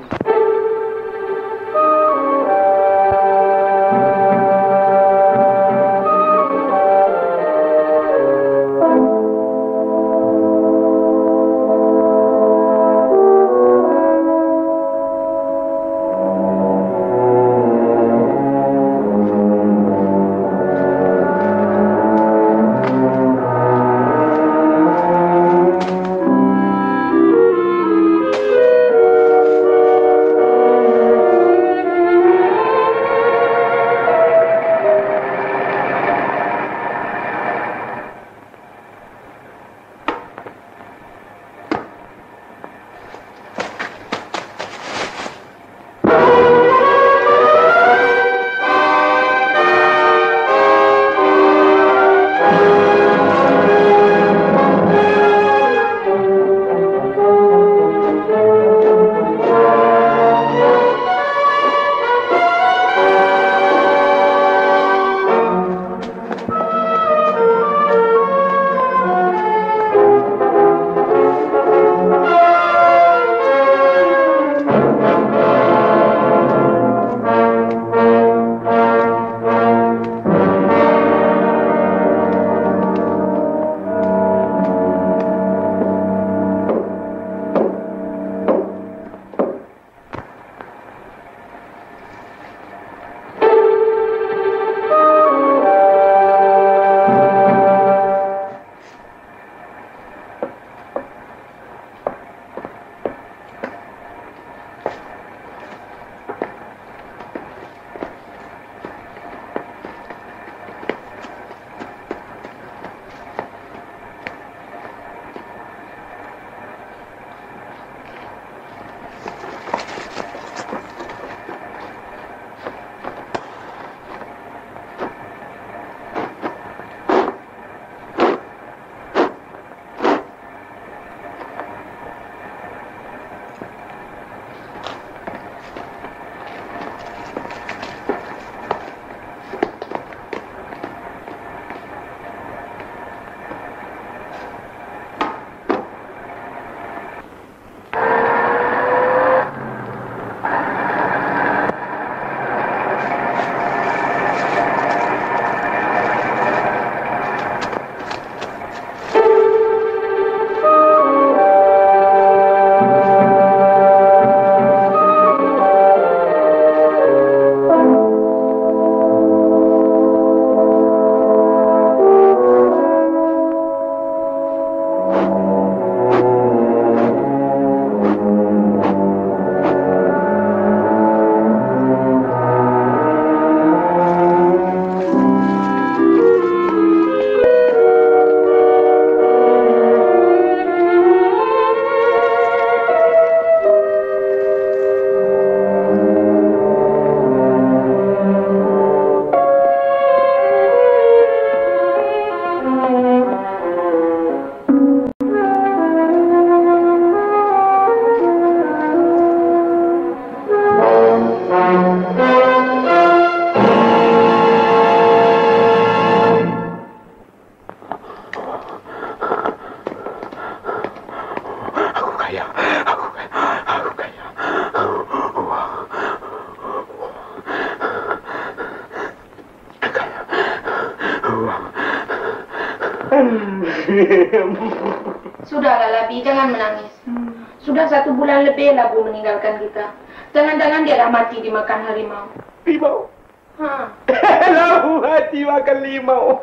Sudahlah, Labi, jangan menangis. Sudah satu bulan lebih Labu meninggalkan kita. Jangan-jangan dia dah mati dimakan harimau. Harimau? Ha. Labu mati makan limau.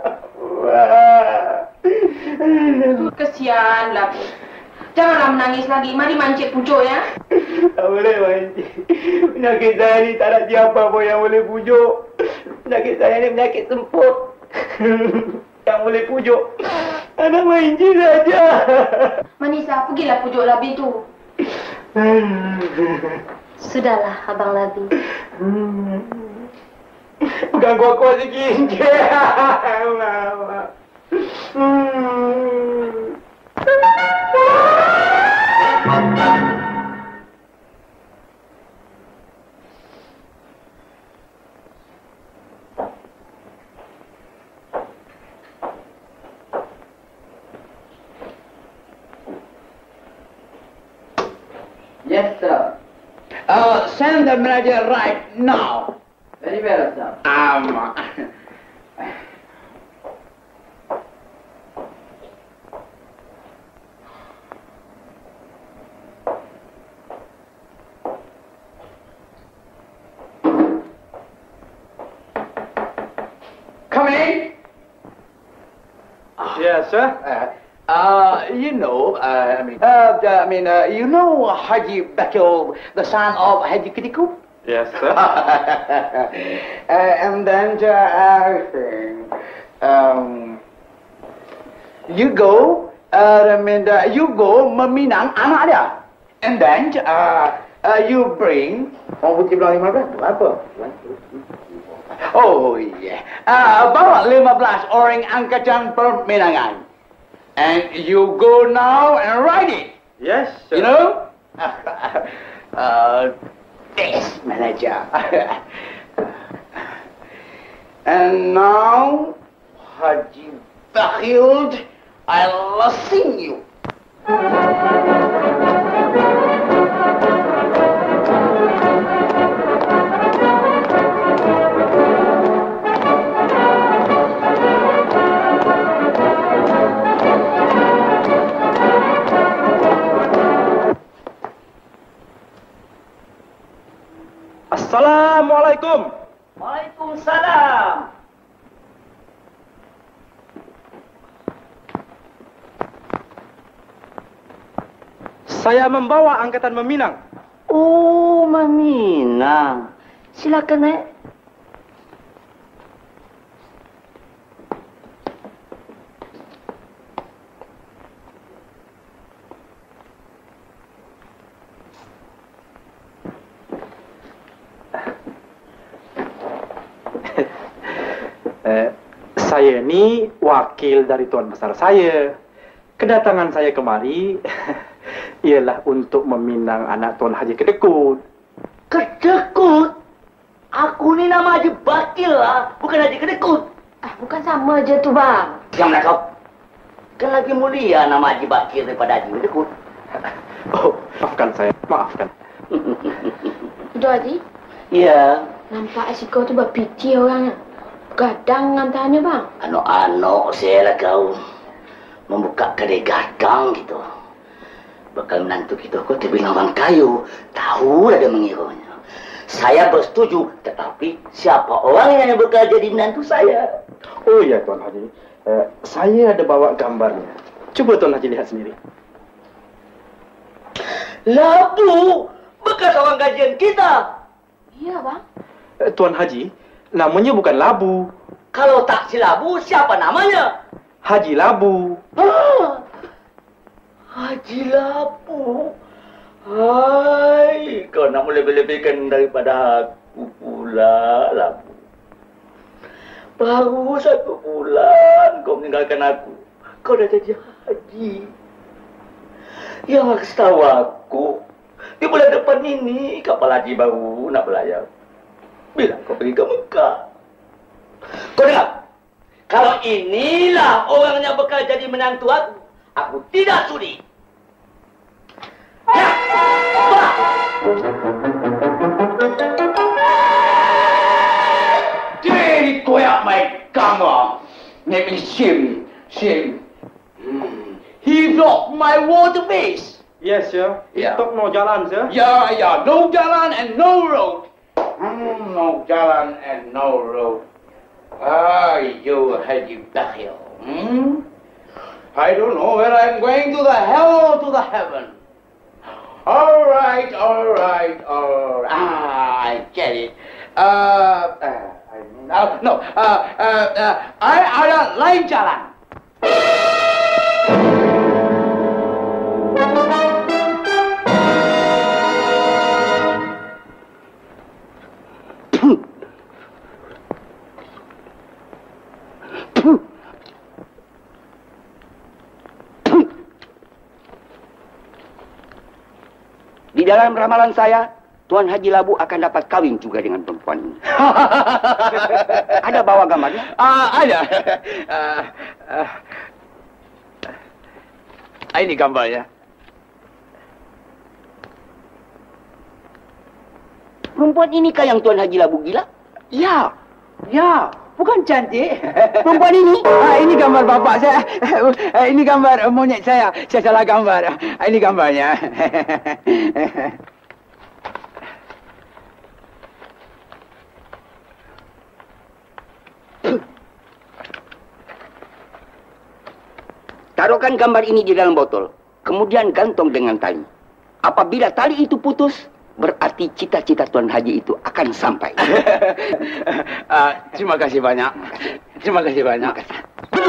Kesian, Labu. Janganlah menangis lagi. Mari mancik pucuk, ya. Tak boleh mancik. Penyakit saya ni tak ada siapa pun yang boleh pujuk. Penyakit saya ni penyakit semput. Yang boleh pujuk anak mancik saja. Manisa, pergilah pujuk Labi tu. Sudahlah, Abang Labi. Bukan kuat-kuat sikit. Allah. Hmm. Yes, sir. Uh, send the manager right now. Very well, sir. Um, come in. Yes, sir. Uh, uh, you know, uh, I mean, uh, the, I mean, uh, you know Haji Bakil, the son of Haji Ketiku? Yes, sir. uh, and then uh, I think, um, you go, uh, I mean, uh, you go meminang anak dia, and then uh, uh, you bring. Oh, putih belah lima belas, apa? Oh, yeah. Uh, bawa lima belas orang angkatan perminangan. And you go now and write it. Yes, sir. You know? uh, this manager. And now, Haji Bakhil, I'll sing you. Assalamualaikum. Waalaikumsalam. Saya membawa angkatan meminang. Oh, meminang. Silakan naik. Eh, saya ni wakil dari Tuan Besar saya. Kedatangan saya kemari ialah untuk meminang anak Tuan Haji Kedekut. Kedekut? Aku ni nama Haji Bakil lah, bukan Haji Kedekut. Ah, bukan sama je tu, bang. Janganlah kau. Kan lagi mulia nama Haji Bakil daripada Haji Kedekut. Oh, maafkan saya, maafkan. Udah, Haji? Ya. Nampak si kau tu berpiti orangnya. Gadang ngantarnya, bang. Anak-anak saya lah kau. Membuka kedai gadang gitu. Bakal menantu kita kau terbilang orang kayu. Tahu ada mengiranya. Saya bersetuju, tetapi siapa orang yang bakal jadi menantu saya? Oh ya, Tuan Haji. Eh, saya ada bawa gambarnya. Cuba Tuan Haji lihat sendiri. Labu! Bekas orang gajian kita. Iya, bang. Eh, Tuan Haji, namanya bukan Labu. Kalau tak si Labu, siapa namanya? Haji Labu. Ah, Haji Labu. Hai, kau nak melebih-lebihkan daripada aku pula, Labu. Baru satu bulan kau meninggalkan aku. Kau dah jadi haji. Yang setahu aku, di bulan depan ini kapal haji baru nak berlayar. Bila kau pergi ke Mekah? Kau dengar? Kalau inilah orang yang bakal jadi menantu aku, aku tidak sudi. Ya, bah. Jadi koyak mai kamu. Ni sim, sim. my waterways. Yes, sir. Yeah. Stop no jalan, sir. Yeah, yeah. No jalan and no road. Hmm, no jalan and no road. Ah, you Haji Bakhil. Hmm? I don't know where I'm going, to the hell or to the heaven. All right, all right, all right. Ah, I get it. Uh, uh I mean, uh, no, uh, uh, uh, I ada lain jalan. Di dalam ramalan saya, Tuan Haji Labu akan dapat kawin juga dengan perempuan ini. Ada bawa gambarnya? Ah, ada. Uh, uh, uh, ini gambarnya. Perempuan ini kah yang Tuan Haji Labu gila? Ya, ya. Bukan cantik. Perempuan ini? Ah, ini gambar bapak saya. Uh, ini gambar uh, monyet saya. Saya salah gambar. Uh, ini gambarnya. Taruhkan gambar ini di dalam botol, kemudian gantung dengan tali. Apabila tali itu putus, berarti cita-cita Tuan Haji itu akan sampai. uh, terima kasih banyak. Terima kasih banyak. Terima kasih.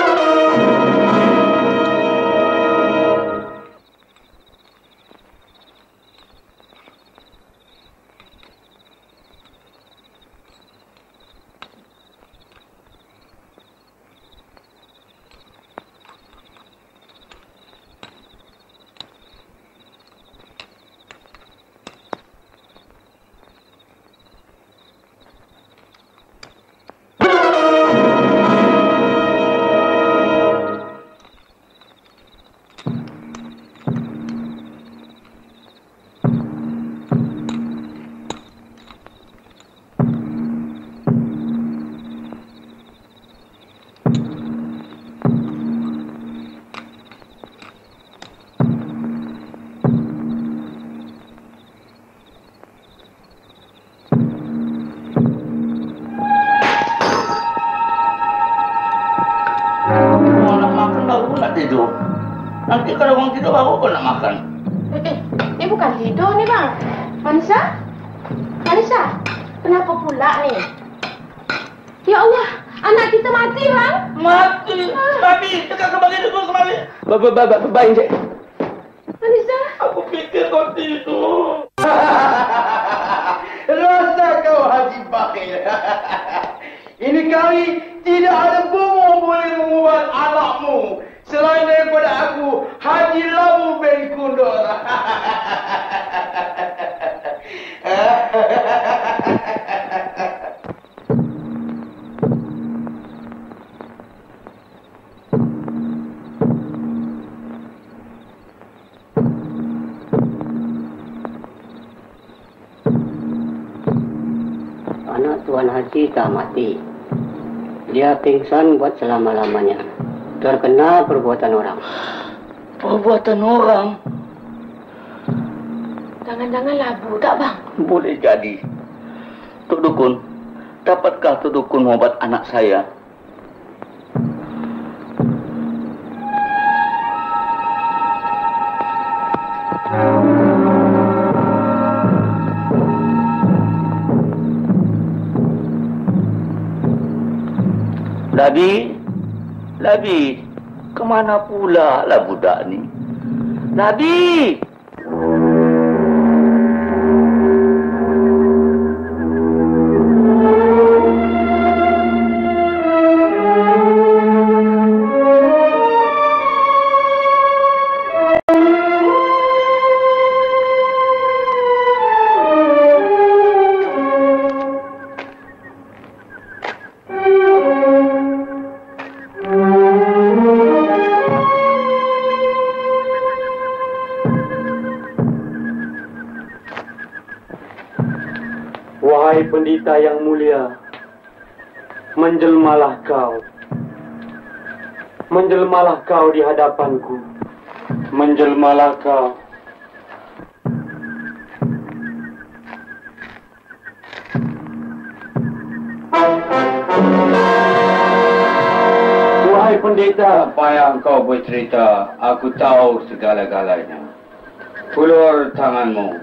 Tidur. Nanti kalau orang tidur baru kau nak makan. Eh, ini bukan tidur ni bang. Manisa? Manisa? Kenapa pula ni? Ya Allah, anak kita mati bang. Mati. Babi, tekan kembali dulu kembali. Babi, babi, babi, Cik. Manisa? Aku fikir kau tidur. Rasa kau Haji Bakhil. Ini kali tidak ada bomo boleh membuat anakmu selain daripada aku, Haji Labu bin Kundor. Anak Tuan Haji tak mati. Dia pingsan buat selama-lamanya. Terkena perbuatan orang. Perbuatan orang? Jangan-jangan labu tak bang? Boleh jadi. Tuk Dukun, dapatkah Tuk Dukun mengobat anak saya? Labi, Labi, kemana pula lah budak ni? Labi! Wahai pendeta yang mulia, menjelmalah kau. Menjelmalah kau di hadapanku. menjelmalah kau. Wahai pendeta, apa yang kau bercerita, aku tahu segala-galanya. Ulur tanganmu.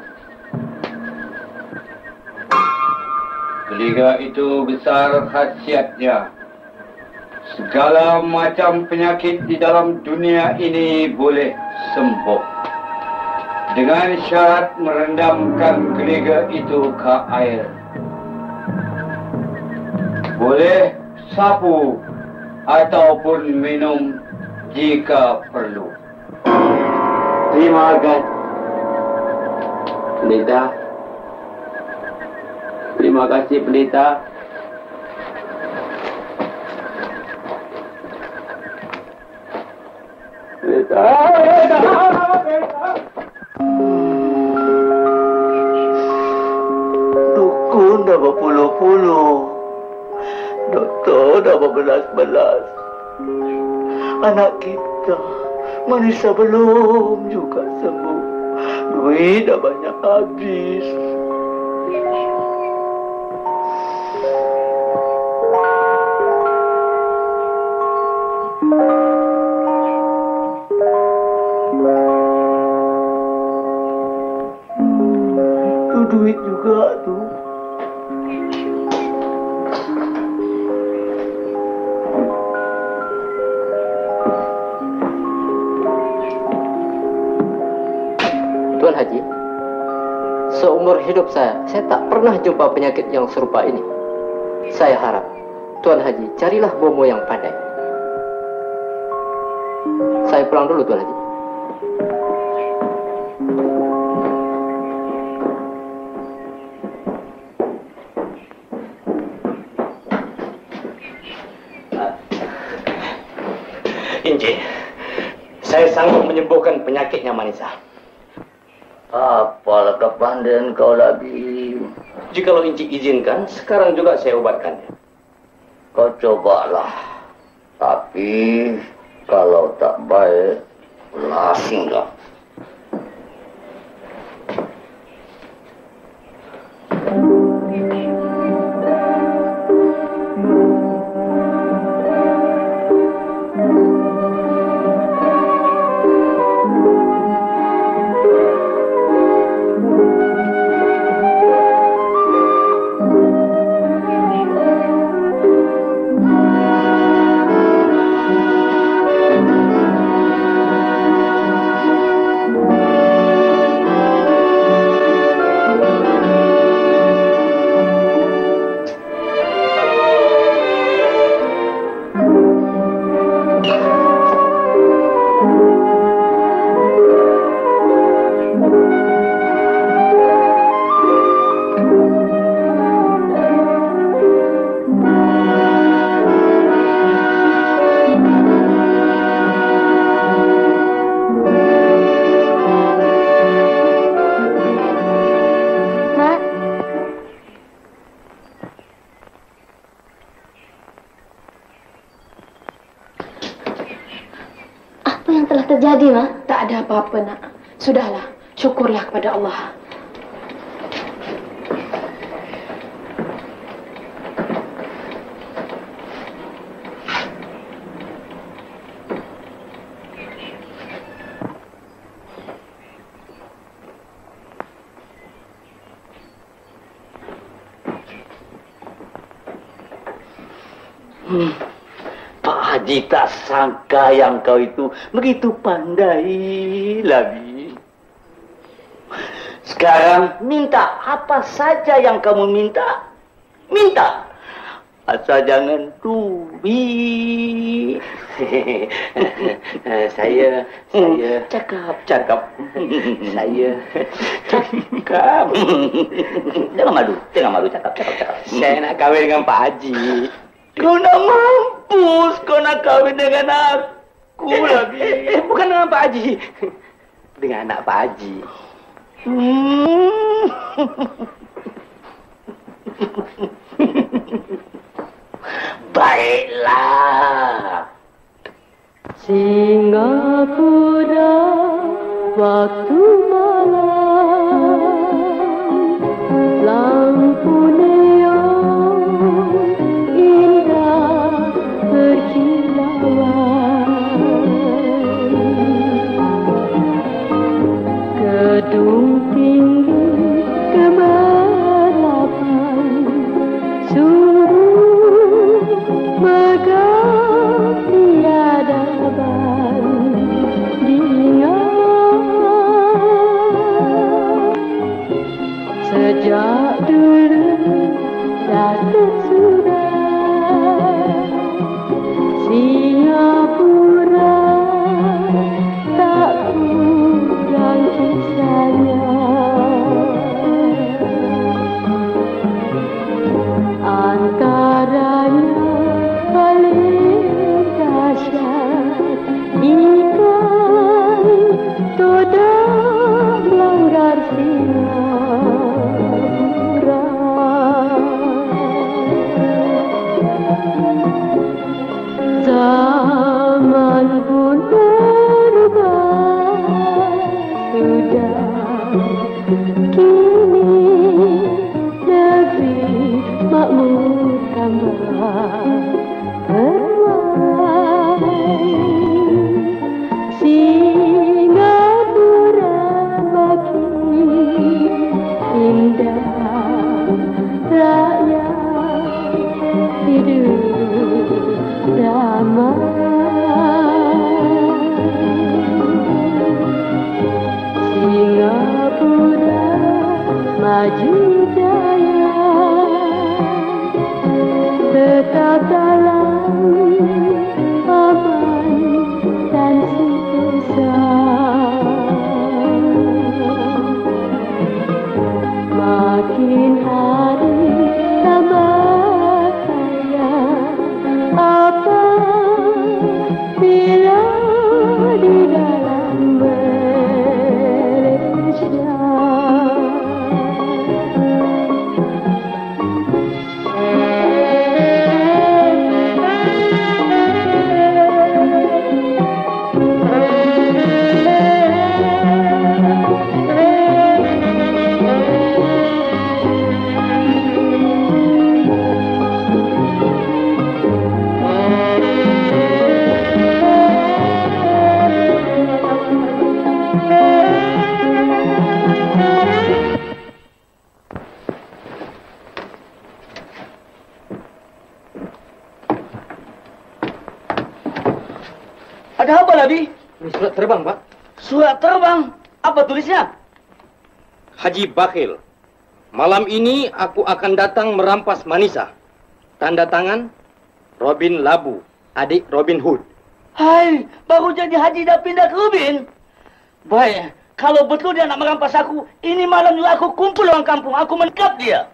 Geliga itu besar khasiatnya. Segala macam penyakit di dalam dunia ini boleh sembuh. Dengan syarat merendamkan geliga itu ke air. Boleh sapu ataupun minum jika perlu. Terima kasih, pendeta. Terima kasih, pendeta. Pendeta. Dukun dah berpuluh-puluh. Doktor dah berbelas-belas. Anak kita, Manisa belum juga sembuh. Duit dah banyak habis. Tu duit juga tu. Tuan Haji, seumur hidup saya, saya tak pernah jumpa penyakit yang serupa ini. Saya harap Tuan Haji carilah bomo yang pandai. Saya pulang dulu, Tuan Haji. Inci, saya sanggup menyembuhkan penyakitnya Manisa. Apalah kepandaian kau lagi. Jikalau Inci izinkan, sekarang juga saya obatkan. Kau cobalah. Tapi kalau tak baik, lasinglah. Terjadi, Ma? Tak ada apa-apa, nak. Sudahlah, syukurlah kepada Allah. Hmm. Pak Haji tak sangka yang kau itu begitu pandai, Labi. Sekarang minta apa saja yang kamu minta. Minta. Asal jangan duit. saya, saya... Cakap, cakap. saya... Cakap. Jangan malu, jangan malu, cakap, cakap, cakap. Saya nak kahwin dengan Pak Haji. Kau nak mampus, kau nak kahwin dengan aku, Labi. Eh, bukan dengan Pak Haji. Dengan anak Pak Haji. Hmm. Baiklah. Singapura waktu malam, lampu neon indah berkilauan, gedung tinggi kemerapan, sungguh megah tiada bandingan. Sejak dulu datang sudah Singapura, tak kurang kisahnya. Antaranya paling dahsyat ikan toda melanggar Singapura. Zaman pun berubah sudah, kini negeri makmur tambah perwai. Singapura makin indah, rakyat hidup damai. Singapura maju jaya, tetap dalam aman dan sentosa. Makin hari tambah kaya, apa bila di dalam Malaysia. Ada apa, Nabi? Ini surat terbang, Pak. Surat terbang? Apa tulisnya? Haji Bakhil, malam ini aku akan datang merampas Manisa. Tanda tangan, Robin Labu, adik Robin Hood. Hai, baru jadi haji dah pindah ke Robin. Baik, kalau betul dia nak merampas aku, ini malam juga aku kumpul orang kampung, aku menangkap dia.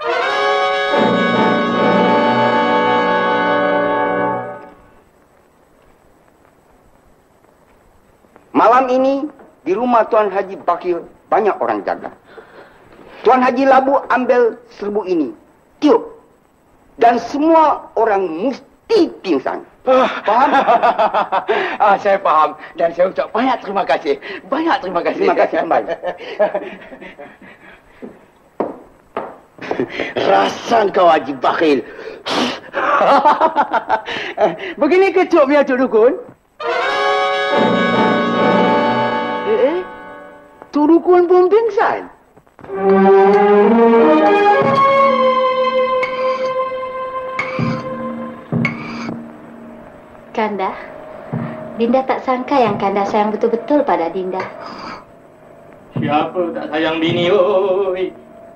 Malam ini di rumah Tuan Haji Bakhil banyak orang jaga. Tuan Haji Labu ambil serbu ini, tiup, dan semua orang mesti pingsan. Faham? ah, saya faham dan saya ucap banyak terima kasih. Banyak terima kasih. Terima kasih kembali. Rasa kau Haji Bakhil. Begini kecupnya Cuk Dukun? Eh, Cuk Dukun pun pingsan. Kanda, Dinda tak sangka yang Kanda sayang betul-betul pada Dinda. Siapa tak sayang bini, oi?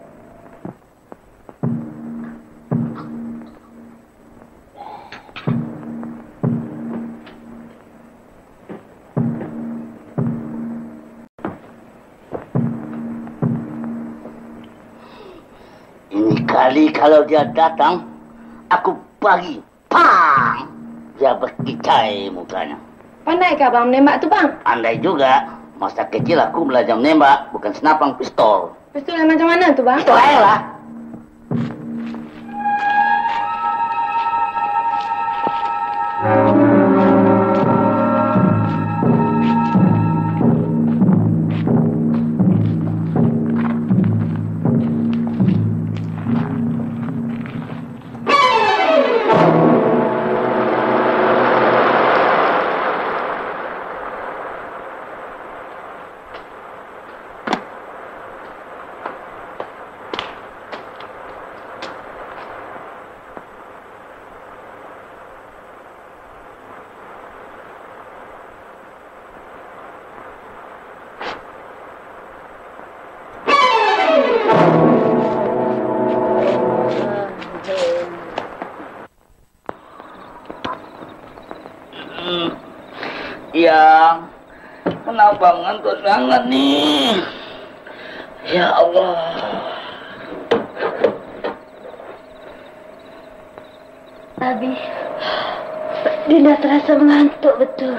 Ini kali kalau dia datang, aku bagi, pang! Dia berkicai mukanya. Pandai ke abang menembak tu, bang? Andai juga. Masa kecil aku belajar menembak, bukan senapang pistol. Pistol yang macam mana tu, bang? Pistol air lah. kenapa ngantuk sangat nih? Ya Allah. Abi, Dinda terasa mengantuk betul.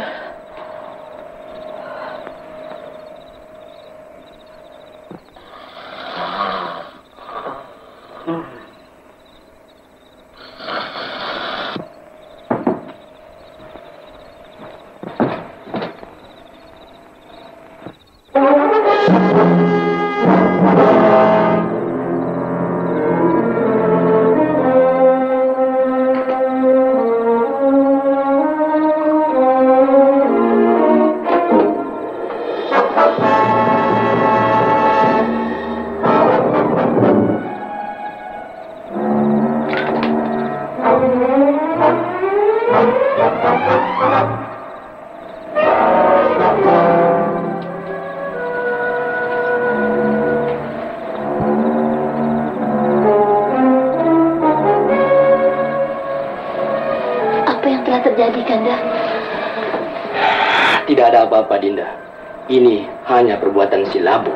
Tidak ada apa-apa, Dinda. Ini hanya perbuatan si Labu.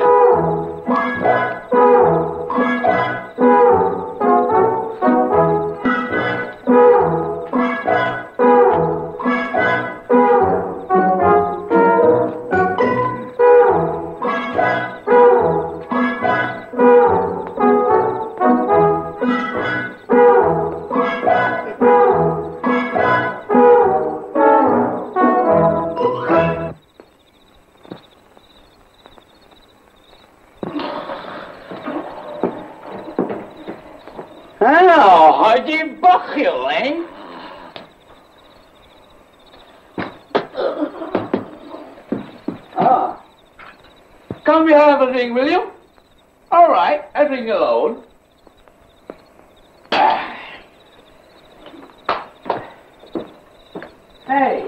Haji Bakhil, eh? Ah. Come we have a drink, will you? All right, a drink alone. Ah. Hey.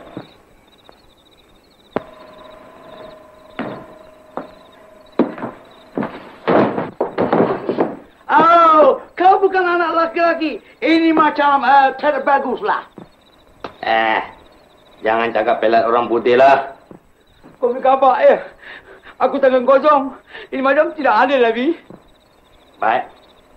Oh, kau bukan anak laki-laki. Ini macam uh, tidak bagus lah. Eh, jangan cakap pelat orang putih lah. Kau fikir apa, eh? Aku tangan kosong. Ini macam tidak adil, Abi. Baik.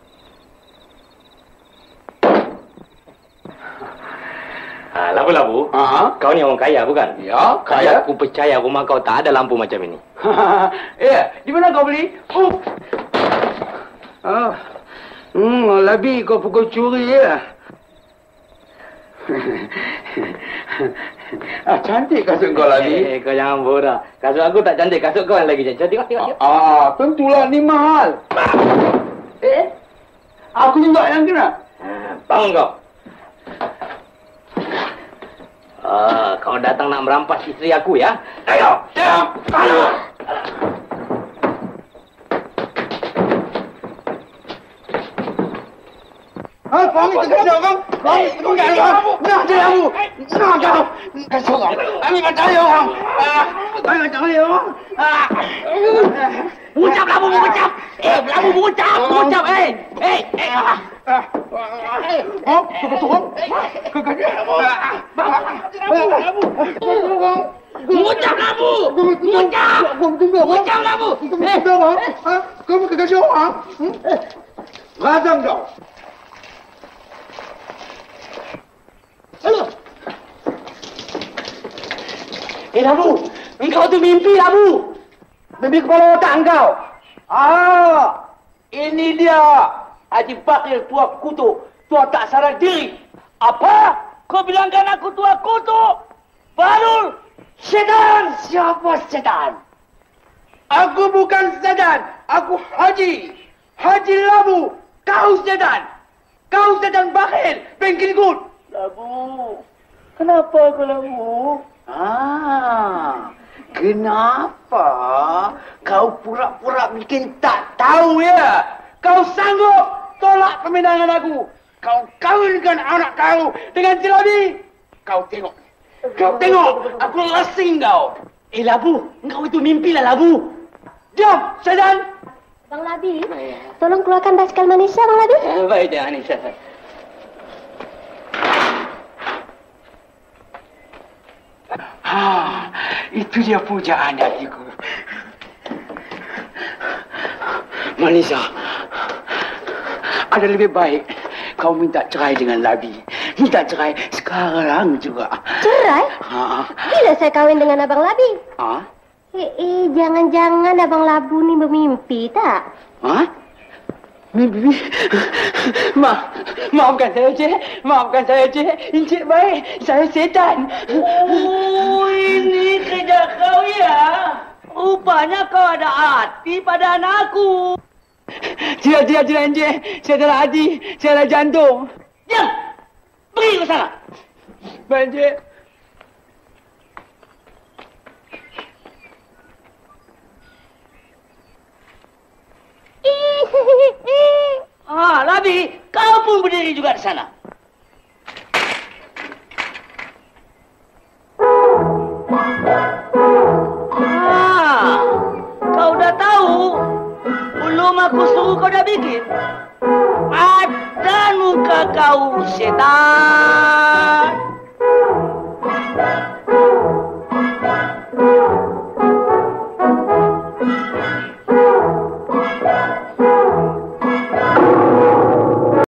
Ah, labu-labu. Aha. Kau ni orang kaya, bukan? Ya, kaya. Aku percaya rumah kau tak ada lampu macam ini. Ya, di mana kau beli? Oh. Ah. Hmm, Labi kau pukul curi ya. Ah, cantik kasut kau Labi. Eh, kau jangan borak. Kasut aku tak cantik, kasut kau yang lagi cantik. Tengok, tengok, tengok. Ah, tentulah ni mahal. Eh? Aku juga yang kena. Ah, bangun kau. Ah, kau datang nak merampas isteri aku ya? Ayo, diam. Ayo. Ah, kami terkejut kau. Kami terkejut kau. Nak dia kamu. Nak kau. Kasut kau. Kami percaya kau. Kami percaya kau. Mengucap labu, mengucap. Eh, labu mengucap, mengucap. Eh, eh, eh. Oh, betul. Kekejut. Mengucap labu. Mengucap. Mengucap labu. Eh, kamu kekejut ah? Radang kau. Halo. Eh, Labu. Engkau tu mimpi, Labu. Mimpi kepala otak engkau. Ah, ini dia. Haji Bakhil tua kutu. Tua tak sadar diri. Apa? Kau bilangkan aku tua kutu? Baru setan. Siapa setan? Aku bukan setan. Aku Haji. Haji Labu. Kau setan. Kau setan Bakhil. Pengkilgut. Labu, kenapa kau Labu? Ah, kenapa kau pura-pura bikin tak tahu ya? Kau sanggup tolak permintaan aku. Kau kawinkan anak kau dengan si Labi. Kau tengok. Kau tengok. Aku lasing kau. Eh, Labu, engkau itu mimpi lah, Labu. Diam, sedan. Bang Labi, tolong keluarkan basikal Manisa, Bang Labi. Eh, baik, dah, Anissa. Ha, itu dia pujaan hatiku. Manisa, ada lebih baik kau minta cerai dengan Labi. Minta cerai sekarang juga. Cerai? Ha. Bila saya kahwin dengan Abang Labi? Ha? Eh, eh jangan-jangan Abang Labu ni bermimpi tak? Ha? Mimpi? Ma, maafkan saya, Cik. Maafkan saya, Cik. Encik baik. Saya setan. Oh, ini kerja kau ya. Rupanya kau ada hati pada anakku. Tidak, tidak, tidak, Encik. Saya ada hati. Saya ada jantung. Diam! Pergi ke sana. Baik, Encik. Ah, Labi, kau pun berdiri juga di sana. Ah, kau dah tahu? Belum aku suruh kau dah bikin. Padan muka kau, setan.